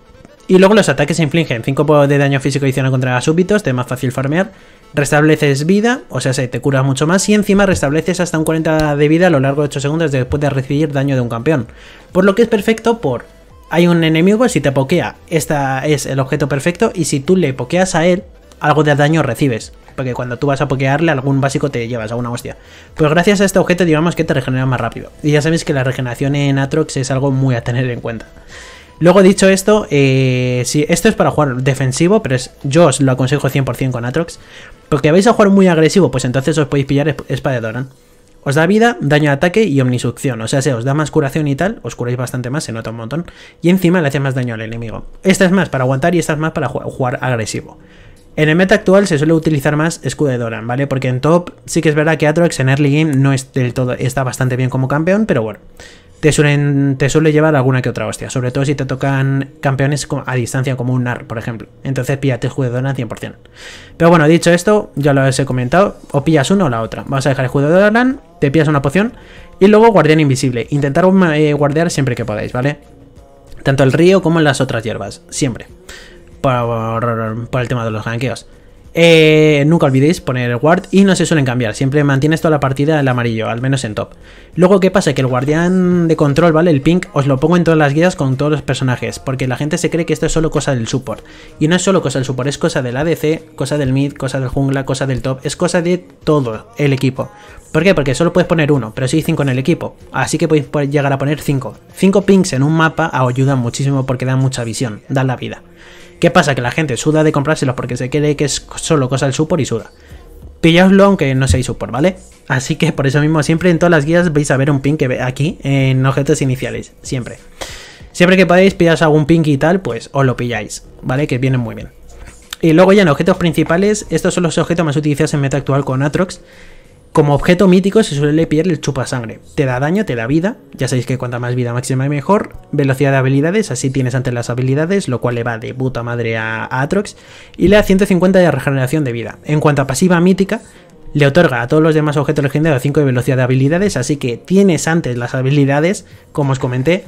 S1: Y luego los ataques se infligen cinco de daño físico adicional contra súbitos, te es más fácil farmear. Restableces vida, o sea, se te curas mucho más y encima restableces hasta un cuarenta de vida a lo largo de ocho segundos después de recibir daño de un campeón. Por lo que es perfecto por... Hay un enemigo, si te pokea, esta es el objeto perfecto, y si tú le pokeas a él, algo de daño recibes. Porque cuando tú vas a pokearle, algún básico te llevas a una hostia. Pues gracias a este objeto, digamos que te regenera más rápido. Y ya sabéis que la regeneración en Atrox es algo muy a tener en cuenta. Luego, dicho esto, eh, sí, esto es para jugar defensivo, pero es, yo os lo aconsejo cien por cien con Atrox. Porque vais a jugar muy agresivo, pues entonces os podéis pillar espada de Doran. Os da vida, daño de ataque y omnisucción. O sea, se os da más curación y tal, os curáis bastante más, se nota un montón. Y encima le hace más daño al enemigo. Esta es más para aguantar y esta es más para jugar agresivo. En el meta actual se suele utilizar más escudo de Doran, ¿vale? Porque en top sí que es verdad que Atrox en early game no es del todo, está bastante bien como campeón, pero bueno. Te, suelen, te suele llevar alguna que otra hostia, sobre todo si te tocan campeones a distancia como un Nar, por ejemplo. Entonces píllate escudo de Doran cien por cien. Pero bueno, dicho esto, ya lo os he comentado, o pillas una o la otra. Vas a dejar el escudo de Doran, te pillas una poción y luego guardián invisible. Intentar eh, guardear siempre que podáis, ¿vale? Tanto el río como en las otras hierbas, siempre. Por, por el tema de los gankeos. Eh, nunca olvidéis poner el guard y no se suelen cambiar, siempre mantienes toda la partida el amarillo, al menos en top. Luego, ¿qué pasa? Que el guardián de control, ¿vale? El pink, os lo pongo en todas las guías con todos los personajes, porque la gente se cree que esto es solo cosa del support. Y no es solo cosa del support, es cosa del A D C, cosa del mid, cosa del jungla, cosa del top, es cosa de todo el equipo. ¿Por qué? Porque solo puedes poner uno, pero sí cinco en el equipo, así que podéis llegar a poner cinco. cinco pinks en un mapa ayudan muchísimo porque dan mucha visión, dan la vida. ¿Qué pasa? Que la gente suda de comprárselos porque se cree que es solo cosa del support y suda. Pillaoslo aunque no seáis support, ¿vale? Así que por eso mismo siempre en todas las guías vais a ver un ping que ve aquí en objetos iniciales, siempre. Siempre que podáis pillaros algún ping y tal, pues os lo pilláis, ¿vale? Que vienen muy bien. Y luego ya en objetos principales, estos son los objetos más utilizados en meta actual con Atrox. Como objeto mítico se suele pillar el chupasangre. Te da daño, te da vida. Ya sabéis que cuanta más vida máxima y mejor. Velocidad de habilidades, así tienes antes las habilidades, lo cual le va de puta madre a, a Atrox. Y le da ciento cincuenta de regeneración de vida. En cuanto a pasiva mítica, le otorga a todos los demás objetos legendarios cinco de velocidad de habilidades. Así que tienes antes las habilidades, como os comenté.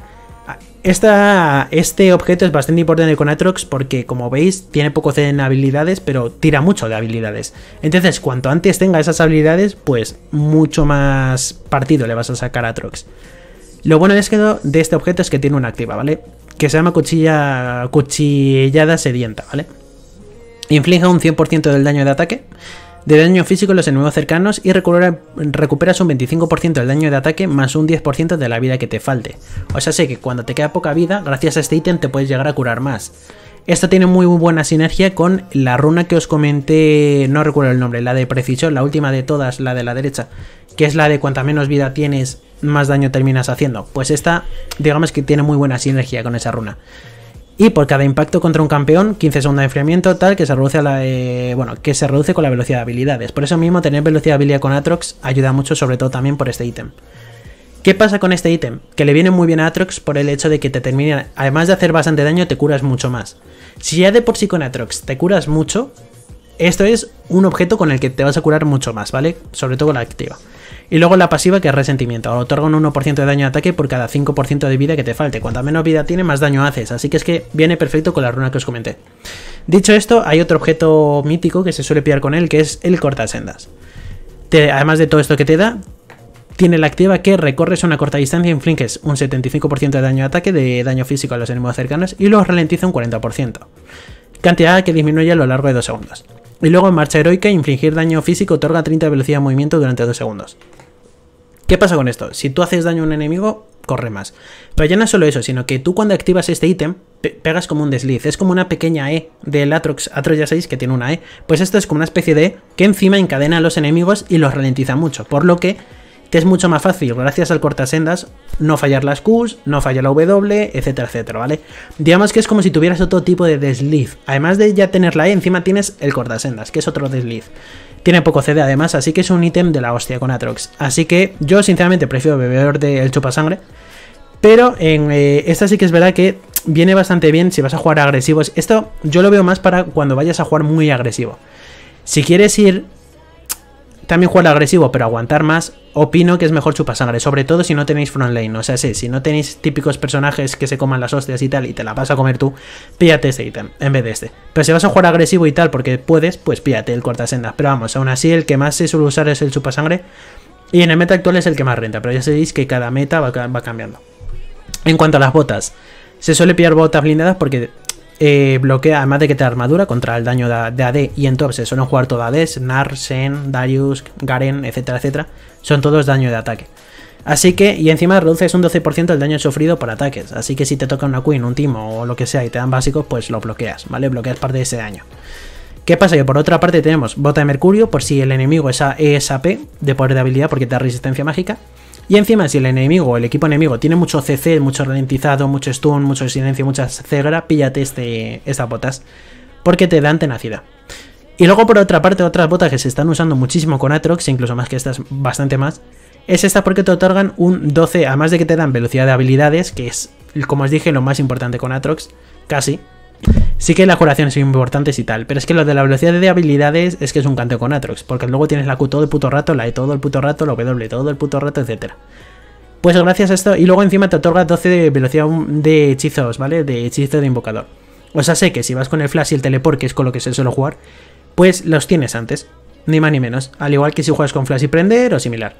S1: Esta, este objeto es bastante importante con Atrox porque, como veis, tiene poco C en habilidades, pero tira mucho de habilidades. Entonces, cuanto antes tenga esas habilidades, pues mucho más partido le vas a sacar a Atrox. Lo bueno es que de este objeto es que tiene una activa, ¿vale? Que se llama cuchilla, cuchillada sedienta, ¿vale? Inflige un cien por ciento del daño de ataque, de daño físico en los enemigos cercanos y recupera, recuperas un veinticinco por ciento del daño de ataque más un diez por ciento de la vida que te falte. O sea, sé que cuando te queda poca vida, gracias a este ítem te puedes llegar a curar más. Esto tiene muy buena sinergia con la runa que os comenté, no recuerdo el nombre, la de precisión, la última de todas, la de la derecha, que es la de cuanta menos vida tienes, más daño terminas haciendo. Pues esta, digamos que tiene muy buena sinergia con esa runa. Y por cada impacto contra un campeón, quince segundos de enfriamiento, tal, que se reduce a la eh, bueno, que se reduce con la velocidad de habilidades. Por eso mismo tener velocidad de habilidad con Atrox ayuda mucho, sobre todo también por este ítem. ¿Qué pasa con este ítem? Que le viene muy bien a Atrox por el hecho de que te termina, además de hacer bastante daño, te curas mucho más. Si ya de por sí con Atrox te curas mucho, esto es un objeto con el que te vas a curar mucho más, ¿vale? Sobre todo con la activa. Y luego la pasiva, que es resentimiento, otorga un uno por ciento de daño de ataque por cada cinco por ciento de vida que te falte. Cuanta menos vida tiene, más daño haces, así que es que viene perfecto con la runa que os comenté. Dicho esto, hay otro objeto mítico que se suele pillar con él, que es el cortasendas. Te, además de todo esto que te da, tiene la activa que recorres a una corta distancia e infliges un setenta y cinco por ciento de daño de ataque, de daño físico a los enemigos cercanos, y los ralentiza un cuarenta por ciento. Cantidad que disminuye a lo largo de dos segundos. Y luego en marcha heroica, infligir daño físico otorga treinta de velocidad de movimiento durante dos segundos. ¿Qué pasa con esto? Si tú haces daño a un enemigo, corre más. Pero ya no es solo eso, sino que tú cuando activas este ítem, pe pegas como un desliz. Es como una pequeña E del Atrox. Atrox ya sabéis que tiene una E. Pues esto es como una especie de E que encima encadena a los enemigos y los ralentiza mucho. Por lo que te es mucho más fácil, gracias al cortasendas, no fallar las Qs, no fallar la W, etcétera, etcétera, ¿vale? Digamos que es como si tuvieras otro tipo de desliz. Además de ya tener la E, encima tienes el cortasendas, que es otro desliz. Tiene poco C D además, así que es un ítem de la hostia con Atrox. Así que yo sinceramente prefiero beber del chupasangre. Pero en eh, esta sí que es verdad que viene bastante bien si vas a jugar agresivos. Esto yo lo veo más para cuando vayas a jugar muy agresivo. Si quieres ir también jugar agresivo pero aguantar más, opino que es mejor chupasangre. Sobre todo si no tenéis front lane. O sea, sí, si no tenéis típicos personajes que se coman las hostias y tal y te la vas a comer tú, píllate este ítem en vez de este. Pero si vas a jugar agresivo y tal porque puedes, pues píllate el cortasendas. Pero vamos, aún así el que más se suele usar es el chupasangre. Y en el meta actual es el que más renta. Pero ya sabéis que cada meta va, va cambiando. En cuanto a las botas, se suele pillar botas blindadas porque eh, bloquea, además de que te da armadura contra el daño de, de A D, y en top se suelen jugar todo A D, Gnar, Shen, Darius, Garen, etcétera, etcétera, son todos daño de ataque. Así que, y encima reduces un doce por ciento el daño sufrido por ataques, así que si te toca una Queen, un Timo o lo que sea y te dan básicos, pues lo bloqueas, ¿vale? Bloqueas parte de ese daño. ¿Qué pasa? Que por otra parte tenemos bota de mercurio, por si el enemigo es A P de poder de habilidad porque te da resistencia mágica. Y encima, si el enemigo o el equipo enemigo tiene mucho C C, mucho ralentizado, mucho stun, mucho silencio, mucha cegra, píllate este, estas botas, porque te dan tenacidad. Y luego, por otra parte, otras botas que se están usando muchísimo con Atrox, incluso más que estas, bastante más, es esta porque te otorgan un doce, además de que te dan velocidad de habilidades, que es, como os dije, lo más importante con Atrox, casi. Sí que las curaciones son importantes y tal, pero es que lo de la velocidad de habilidades es que es un canteo con Atrox, porque luego tienes la Q todo el puto rato, la E todo el puto rato, la W todo el puto rato, etcétera. Pues gracias a esto, y luego encima te otorga doce de velocidad de hechizos, ¿vale? De hechizo de invocador. O sea, sé que si vas con el flash y el teleport, que es con lo que se suele jugar, pues los tienes antes, ni más ni menos, al igual que si juegas con flash y prender o similar.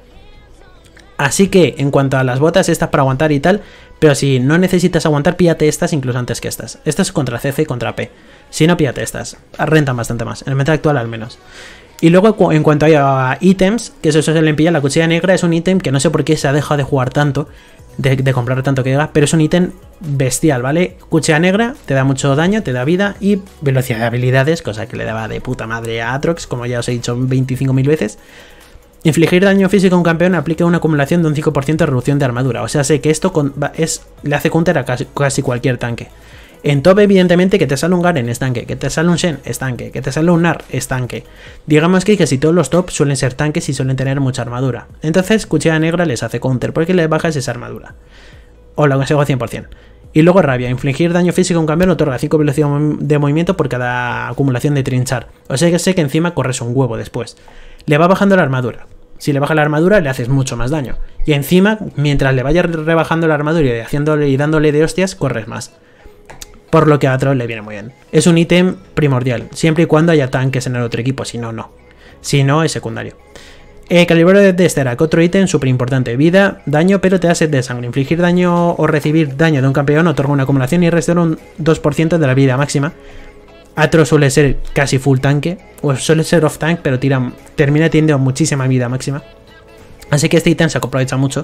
S1: Así que, en cuanto a las botas, estas para aguantar y tal, pero si no necesitas aguantar, píllate estas incluso antes que estas. Estas contra C C y contra P. Si no, píllate estas. Rentan bastante más, en el meta actual al menos. Y luego, en cuanto a ítems, que eso se suelen pillar, la cuchilla negra es un ítem que no sé por qué se ha dejado de jugar tanto, de, de comprar tanto que diga, pero es un ítem bestial, ¿vale? Cuchilla negra te da mucho daño, te da vida y velocidad de habilidades, cosa que le daba de puta madre a Atrox, como ya os he dicho veinticinco mil veces. Infligir daño físico a un campeón aplica una acumulación de un cinco por ciento de reducción de armadura. O sea, sé que esto con, es, le hace counter a casi, casi cualquier tanque. En top, evidentemente, que te sale un Garen es tanque, que te sale un Shen es tanque, que te sale un Gnar es tanque. Digamos que casi todos los top suelen ser tanques y suelen tener mucha armadura. Entonces, cuchilla negra les hace counter porque le bajas esa armadura. O lo consigo cien por cien. Y luego rabia. Infligir daño físico a un campeón otorga cinco velocidad de movimiento por cada acumulación de trinchar. O sea que sé que encima corres un huevo después. Le va bajando la armadura. Si le baja la armadura, le haces mucho más daño. Y encima, mientras le vayas rebajando la armadura y, haciéndole, y dándole de hostias, corres más. Por lo que a Atrox le viene muy bien. Es un ítem primordial, siempre y cuando haya tanques en el otro equipo, si no, no. Si no, es secundario. Eh, Calibre de Testerac, otro ítem súper importante. Vida, daño, pero te da sed de sangre. Infligir daño o recibir daño de un campeón otorga una acumulación y restaura un dos por ciento de la vida máxima. Atrox suele ser casi full tanque, o suele ser off tank, pero tira, termina teniendo muchísima vida máxima. Así que este ítem se aprovecha mucho.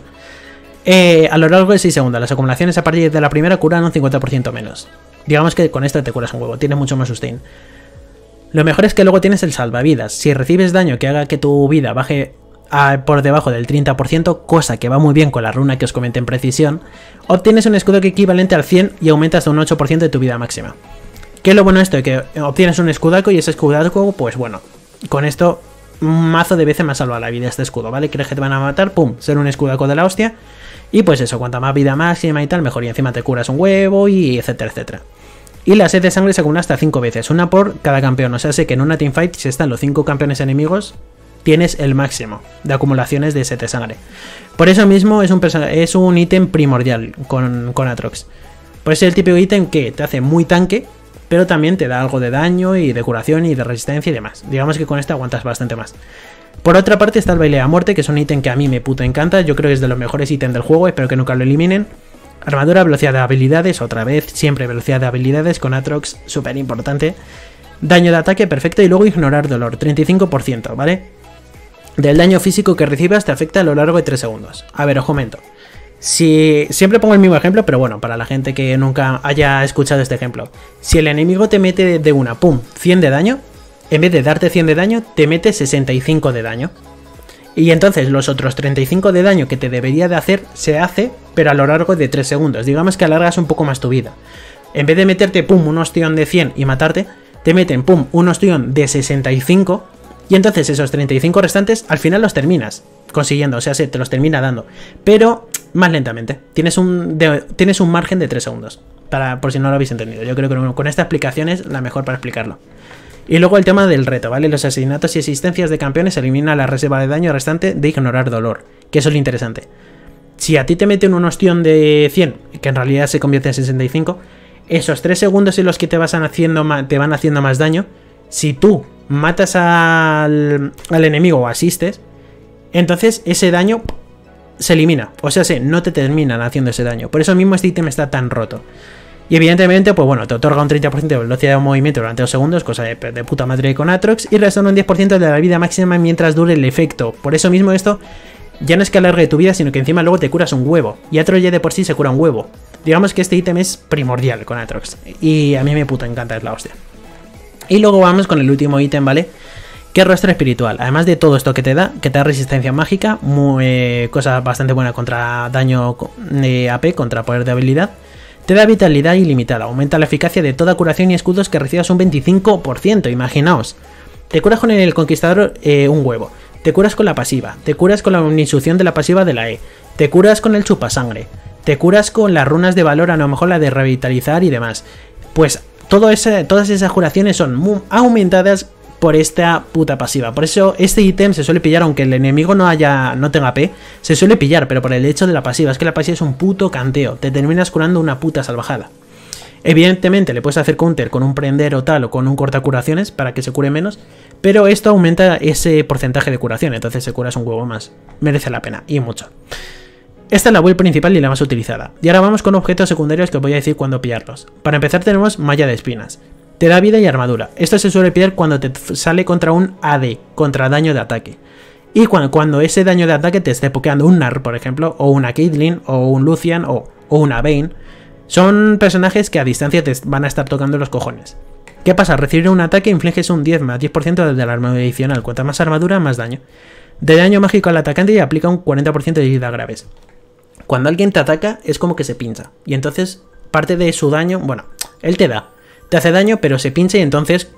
S1: Eh, a lo largo de seis segundos, las acumulaciones a partir de la primera curan un cincuenta por ciento menos. Digamos que con esto te curas un huevo, tienes mucho más sustain. Lo mejor es que luego tienes el salvavidas. Si recibes daño que haga que tu vida baje a, por debajo del treinta por ciento, cosa que va muy bien con la runa que os comenté en precisión, obtienes un escudo que equivalente al cien y aumenta hasta un ocho por ciento de tu vida máxima. ¿Qué es lo bueno de esto? Que obtienes un escudaco y ese escudaco, pues bueno, con esto un mazo de veces me ha salvado la vida este escudo, ¿vale? ¿Crees que te van a matar? ¡Pum! Ser un escudaco de la hostia. Y pues eso, cuanta más vida máxima y tal, mejor. Y encima te curas un huevo y etcétera, etcétera. Y la sed de sangre se acumula hasta cinco veces, una por cada campeón. O sea, sé que en una teamfight, si están los cinco campeones enemigos, tienes el máximo de acumulaciones de sete sangre. Por eso mismo es un, es un ítem primordial con, con Aatrox. Pues es el típico ítem que te hace muy tanque, pero también te da algo de daño y de curación y de resistencia y demás. Digamos que con este aguantas bastante más. Por otra parte está el baile a muerte, que es un ítem que a mí me puto encanta. Yo creo que es de los mejores ítems del juego, espero que nunca lo eliminen. Armadura, velocidad de habilidades, otra vez, siempre velocidad de habilidades con Aatrox, súper importante. Daño de ataque, perfecto, y luego ignorar dolor, treinta y cinco por ciento, ¿vale? Del daño físico que recibas te afecta a lo largo de tres segundos. A ver, os comento. Si siempre pongo el mismo ejemplo, pero bueno, para la gente que nunca haya escuchado este ejemplo. Si el enemigo te mete de una, pum, cien de daño, en vez de darte cien de daño, te mete sesenta y cinco de daño. Y entonces los otros treinta y cinco de daño que te debería de hacer, se hace, pero a lo largo de tres segundos. Digamos que alargas un poco más tu vida. En vez de meterte, pum, un ostión de cien y matarte, te meten, pum, un ostión de sesenta y cinco. Y entonces esos treinta y cinco restantes, al final los terminas consiguiendo. O sea, se te los termina dando. Pero más lentamente. Tienes un, de, tienes un margen de tres segundos. Para, por si no lo habéis entendido. Yo creo que con esta explicación es la mejor para explicarlo. Y luego el tema del reto, ¿vale? Los asesinatos y existencias de campeones elimina la reserva de daño restante de ignorar dolor, que eso es lo interesante. Si a ti te meten un ostión de cien, que en realidad se convierte en sesenta y cinco, esos tres segundos en los que te, vas haciendo, te van haciendo más daño, si tú matas al, al enemigo o asistes, entonces ese daño se elimina. O sea, sí, no te terminan haciendo ese daño. Por eso mismo este ítem está tan roto. Y evidentemente, pues bueno, te otorga un treinta por ciento de velocidad de movimiento durante dos segundos, cosa de, de puta madre con Aatrox, y resta un diez por ciento de la vida máxima mientras dure el efecto. Por eso mismo esto ya no es que alargue tu vida, sino que encima luego te curas un huevo. Y Aatrox ya de por sí se cura un huevo. Digamos que este ítem es primordial con Aatrox. Y a mí me puta encanta, es la hostia. Y luego vamos con el último ítem, ¿vale? Que es rostro espiritual. Además de todo esto que te da, que te da resistencia mágica, muy, eh, cosa bastante buena contra daño eh, A P, contra poder de habilidad. Te da vitalidad ilimitada, aumenta la eficacia de toda curación y escudos que recibas un veinticinco por ciento, imaginaos. Te curas con el conquistador eh, un huevo, te curas con la pasiva, te curas con la omnisunción de la pasiva de la E, te curas con el chupasangre, te curas con las runas de valor, a lo mejor la de revitalizar y demás. Pues todo ese, todas esas curaciones son muy aumentadas por esta puta pasiva. Por eso este ítem se suele pillar, aunque el enemigo no haya no tenga P, se suele pillar, pero por el hecho de la pasiva. Es que la pasiva es un puto canteo, te terminas curando una puta salvajada. Evidentemente le puedes hacer counter con un prender o tal, o con un cortacuraciones para que se cure menos, pero esto aumenta ese porcentaje de curación, entonces se curas un huevo más. Merece la pena, y mucho. Esta es la build principal y la más utilizada. Y ahora vamos con objetos secundarios que os voy a decir cuándo pillarlos. Para empezar tenemos malla de espinas. Te da vida y armadura. Esto se suele pillar cuando te sale contra un A D, contra daño de ataque. Y cuando, cuando ese daño de ataque te esté pokeando un Gnar, por ejemplo, o una Caitlyn, o un Lucian, o, o una Vayne. Son personajes que a distancia te van a estar tocando los cojones. ¿Qué pasa? Recibir un ataque infliges un diez más diez por ciento de la armadura adicional. Cuanta más armadura, más daño. De daño mágico al atacante y aplica un cuarenta por ciento de heridas graves. Cuando alguien te ataca es como que se pincha. Y entonces parte de su daño, bueno, él te da. Te hace daño, pero se pincha y entonces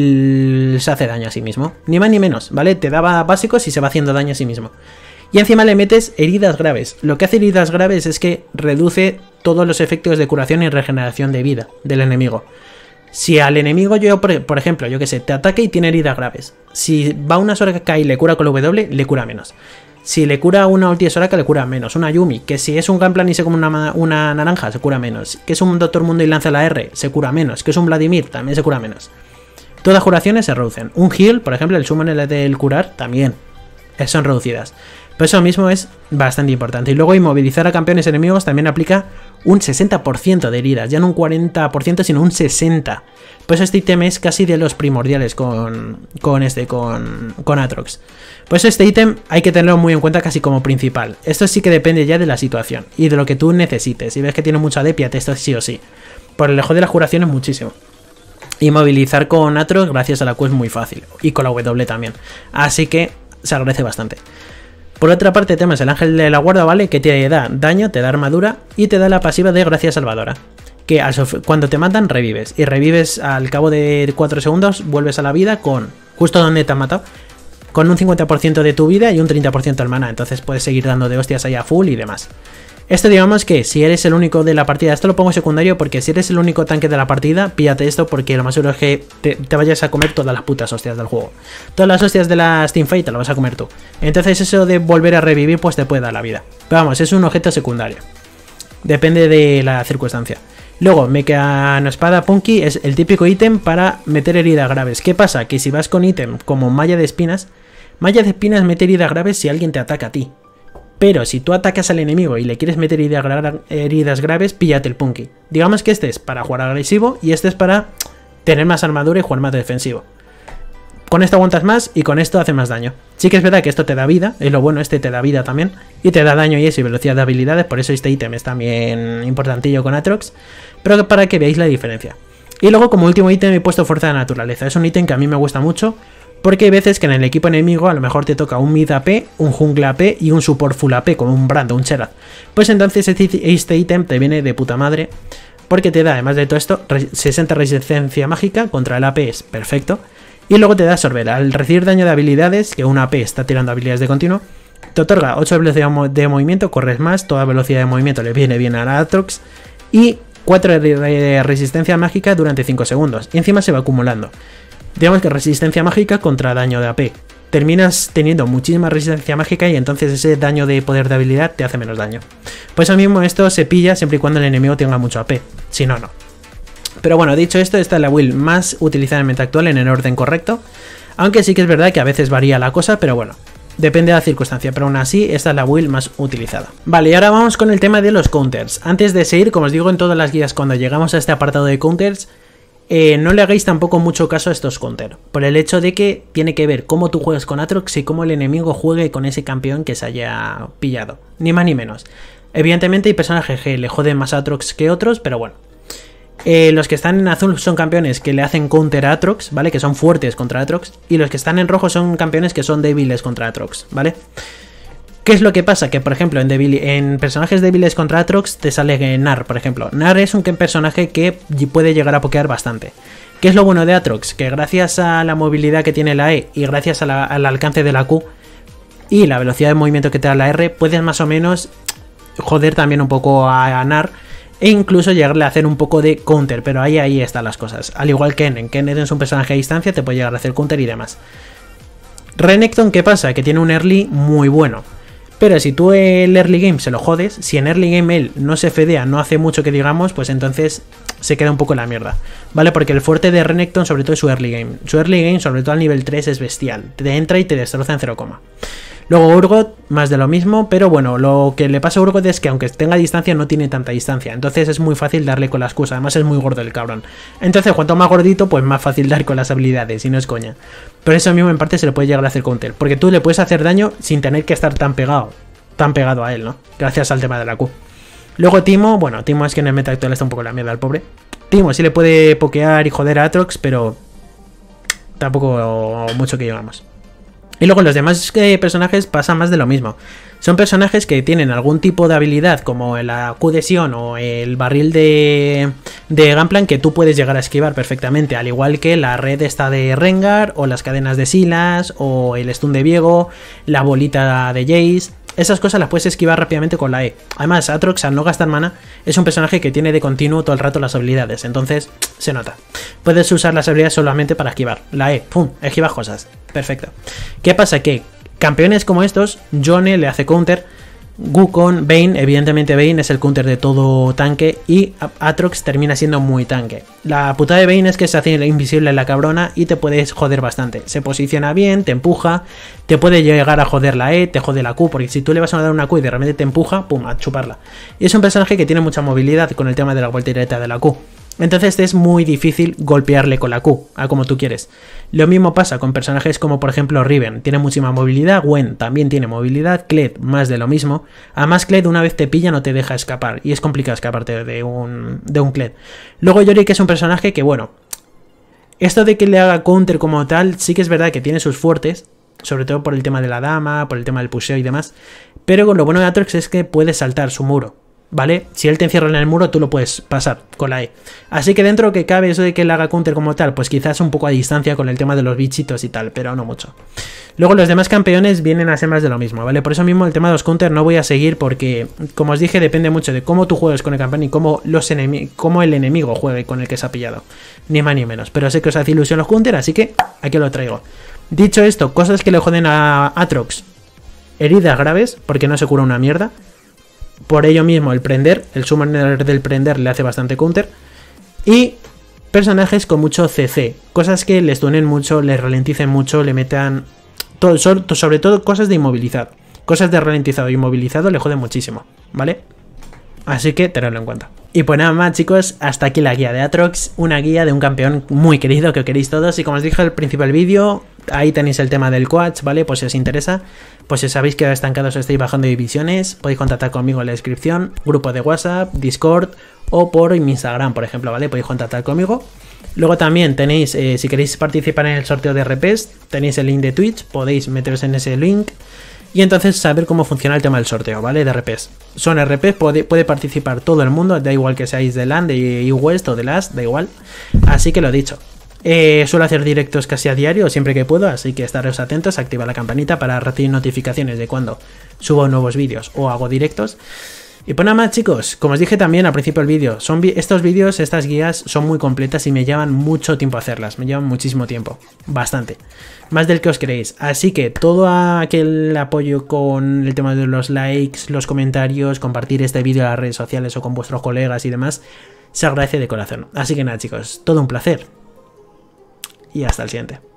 S1: se hace daño a sí mismo. Ni más ni menos, ¿vale? Te daba básicos y se va haciendo daño a sí mismo. Y encima le metes heridas graves. Lo que hace heridas graves es que reduce todos los efectos de curación y regeneración de vida del enemigo. Si al enemigo, yo por ejemplo, yo que sé, te ataca y tiene heridas graves. Si va una Soraka y le cura con la W, le cura menos. Si le cura una ulti de Soraka, le cura menos. Una Yumi, que si es un Gunplan y se come una, una naranja, se cura menos. Que es un Doctor Mundo y lanza la R, se cura menos. Que es un Vladimir, también se cura menos. Todas las curaciones se reducen. Un heal, por ejemplo, el summon del curar, también son reducidas. Pero eso mismo es bastante importante. Y luego inmovilizar a campeones enemigos también aplica un sesenta por ciento de heridas. Ya no un cuarenta por ciento, sino un sesenta por ciento. Pues este ítem es casi de los primordiales con, con este, con, con Aatrox. Pues este ítem hay que tenerlo muy en cuenta casi como principal. Esto sí que depende ya de la situación y de lo que tú necesites. Si ves que tiene mucha D P I, esto sí o sí. Por el lejos de las curaciones muchísimo. Inmovilizar con Aatrox gracias a la Q es muy fácil. Y con la W también. Así que se agradece bastante. Por otra parte tenemos el ángel de la guarda, ¿vale? Que te da daño, te da armadura y te da la pasiva de gracia salvadora. Que cuando te matan revives. Y revives al cabo de cuatro segundos, vuelves a la vida con justo donde te han matado. Con un cincuenta por ciento de tu vida y un treinta por ciento al maná. Entonces puedes seguir dando de hostias ahí a full y demás. Esto digamos que si eres el único de la partida, esto lo pongo secundario porque si eres el único tanque de la partida, píllate esto porque lo más seguro es que te, te vayas a comer todas las putas hostias del juego. Todas las hostias de la Teamfight te las vas a comer tú. Entonces eso de volver a revivir pues te puede dar la vida. Pero vamos, es un objeto secundario. Depende de la circunstancia. Luego, Mecano Espada Punky es el típico ítem para meter heridas graves. ¿Qué pasa? Que si vas con ítem como Malla de Espinas, Malla de Espinas mete heridas graves si alguien te ataca a ti. Pero si tú atacas al enemigo y le quieres meter heridas graves, píllate el Punky. Digamos que este es para jugar agresivo y este es para tener más armadura y jugar más defensivo. Con esto aguantas más y con esto hace más daño. Sí que es verdad que esto te da vida, es lo bueno, este te da vida también. Y te da daño y eso y velocidad de habilidades, por eso este ítem es también importantillo con Aatrox. Pero para que veáis la diferencia. Y luego como último ítem he puesto Fuerza de Naturaleza. Es un ítem que a mí me gusta mucho. Porque hay veces que en el equipo enemigo a lo mejor te toca un mid A P, un jungla A P y un support full A P como un Brand o un Xerath. Pues entonces este ítem te viene de puta madre porque te da, además de todo esto, sesenta resistencia mágica contra el A P, es perfecto. Y luego te da absorber. Al recibir daño de habilidades, que un A P está tirando habilidades de continuo, te otorga ocho de velocidad de movimiento, corres más, toda velocidad de movimiento le viene bien a Aatrox y cuatro de resistencia mágica durante cinco segundos. Y encima se va acumulando. Digamos que resistencia mágica contra daño de A P. Terminas teniendo muchísima resistencia mágica y entonces ese daño de poder de habilidad te hace menos daño. Pues ahora mismo esto se pilla siempre y cuando el enemigo tenga mucho A P. Si no, no. Pero bueno, dicho esto, esta es la build más utilizada en meta actual en el orden correcto. Aunque sí que es verdad que a veces varía la cosa, pero bueno. Depende de la circunstancia, pero aún así esta es la build más utilizada. Vale, y ahora vamos con el tema de los counters. Antes de seguir, como os digo en todas las guías cuando llegamos a este apartado de counters, Eh, no le hagáis tampoco mucho caso a estos counters, por el hecho de que tiene que ver cómo tú juegas con Aatrox y cómo el enemigo juegue con ese campeón que se haya pillado, ni más ni menos. Evidentemente hay personajes que le joden más a Aatrox que otros, pero bueno. Eh, los que están en azul son campeones que le hacen counter a Aatrox, ¿vale? Que son fuertes contra Aatrox, y los que están en rojo son campeones que son débiles contra Aatrox, ¿vale? ¿Qué es lo que pasa? Que por ejemplo en, débil, en personajes débiles contra Aatrox te sale Gnar, por ejemplo. Gnar es un personaje que puede llegar a pokear bastante. ¿Qué es lo bueno de Aatrox? Que gracias a la movilidad que tiene la E y gracias a la, al alcance de la Q y la velocidad de movimiento que te da la R, puedes más o menos joder también un poco a Gnar e incluso llegarle a hacer un poco de counter, pero ahí, ahí están las cosas. Al igual que Kennen, Kennen es un personaje a distancia, te puede llegar a hacer counter y demás. Renekton, ¿qué pasa? Que tiene un early muy bueno. Pero si tú el early game se lo jodes, si en early game él no se fedea, no hace mucho que digamos, pues entonces se queda un poco en la mierda, ¿vale? Porque el fuerte de Renekton sobre todo es su early game. Su early game, sobre todo al nivel tres, es bestial. Te entra y te destroza en cero, luego Urgot, más de lo mismo, pero bueno, lo que le pasa a Urgot es que aunque tenga distancia no tiene tanta distancia, entonces es muy fácil darle con la excusa, además es muy gordo el cabrón. Entonces cuanto más gordito, pues más fácil dar con las habilidades, y no es coña. Pero eso mismo en parte se le puede llegar a hacer counter, porque tú le puedes hacer daño sin tener que estar tan pegado, tan pegado a él, ¿no? Gracias al tema de la Q. Luego Teemo, bueno, Teemo es que en el meta actual está un poco la mierda al pobre. Teemo sí le puede pokear y joder a Aatrox, pero tampoco mucho que llevamos. Y luego los demás eh, personajes pasa más de lo mismo. Son personajes que tienen algún tipo de habilidad como la Q de Sion o el barril de, de Gunplank que tú puedes llegar a esquivar perfectamente. Al igual que la red esta de Rengar o las cadenas de Silas o el stun de Viego, la bolita de Jace. Esas cosas las puedes esquivar rápidamente con la E. Además, Aatrox, al no gastar mana, es un personaje que tiene de continuo todo el rato las habilidades. Entonces, se nota. Puedes usar las habilidades solamente para esquivar. La E, pum, esquivas cosas. Perfecto. ¿Qué pasa? Que campeones como estos, Yone le hace counter, Wukong, Vayne, evidentemente Vayne es el counter de todo tanque y Aatrox termina siendo muy tanque. La putada de Vayne es que se hace invisible en la cabrona y te puedes joder bastante. Se posiciona bien, te empuja, te puede llegar a joder la E, te jode la Q, porque si tú le vas a dar una Q y de repente te empuja, pum, a chuparla. Y es un personaje que tiene mucha movilidad con el tema de la vuelta directa de la Q. Entonces es muy difícil golpearle con la Q, a como tú quieres. Lo mismo pasa con personajes como por ejemplo Riven, tiene muchísima movilidad, Gwen también tiene movilidad, Kled más de lo mismo. Además Kled una vez te pilla no te deja escapar y es complicado escaparte de un, de un Kled. Luego Yorick es un personaje que bueno, esto de que le haga counter como tal sí que es verdad que tiene sus fuertes, sobre todo por el tema de la dama, por el tema del pusheo y demás, pero con lo bueno de Aatrox es que puede saltar su muro. ¿vale? Si él te encierra en el muro, tú lo puedes pasar con la E. Así que dentro que cabe eso de que él haga counter como tal, pues quizás un poco a distancia con el tema de los bichitos y tal, pero no mucho. Luego los demás campeones vienen a ser más de lo mismo, ¿vale? Por eso mismo el tema de los counter no voy a seguir porque, como os dije, depende mucho de cómo tú juegues con el campeón y cómo, los cómo el enemigo juegue con el que se ha pillado. Ni más ni menos. Pero sé que os hace ilusión los counter, así que aquí lo traigo. Dicho esto, cosas que le joden a Aatrox. Heridas graves, porque no se cura una mierda. Por ello mismo el prender, el summoner del prender le hace bastante counter. Y personajes con mucho C C, cosas que les duelen mucho, les ralenticen mucho, le metan... Todo, sobre todo cosas de inmovilizado. Cosas de ralentizado e inmovilizado le joden muchísimo, ¿vale? Así que tenedlo en cuenta. Y pues nada más, chicos, hasta aquí la guía de Aatrox, una guía de un campeón muy querido que queréis todos. Y como os dije al principio del vídeo, ahí tenéis el tema del coach, ¿vale? Pues si os interesa, pues si sabéis que estancados estáis bajando divisiones, podéis contactar conmigo en la descripción, grupo de WhatsApp, Discord o por mi Instagram, por ejemplo, ¿vale? Podéis contactar conmigo. Luego también tenéis, eh, si queréis participar en el sorteo de R Ps, tenéis el link de Twitch, podéis meteros en ese link y entonces saber cómo funciona el tema del sorteo, ¿vale? De R Ps. Son R Ps, puede, puede participar todo el mundo, da igual que seáis de LAN, de E U West o de Last, da igual. Así que lo dicho. Eh, suelo hacer directos casi a diario, siempre que puedo, así que estaros atentos, activa la campanita para recibir notificaciones de cuando subo nuevos vídeos o hago directos. Y pues nada más, chicos, como os dije también al principio del vídeo, son estos vídeos, estas guías son muy completas y me llevan mucho tiempo hacerlas, me llevan muchísimo tiempo, bastante, más del que os creéis. Así que todo aquel apoyo con el tema de los likes, los comentarios, compartir este vídeo en las redes sociales o con vuestros colegas y demás, se agradece de corazón. Así que nada, chicos, todo un placer y hasta el siguiente.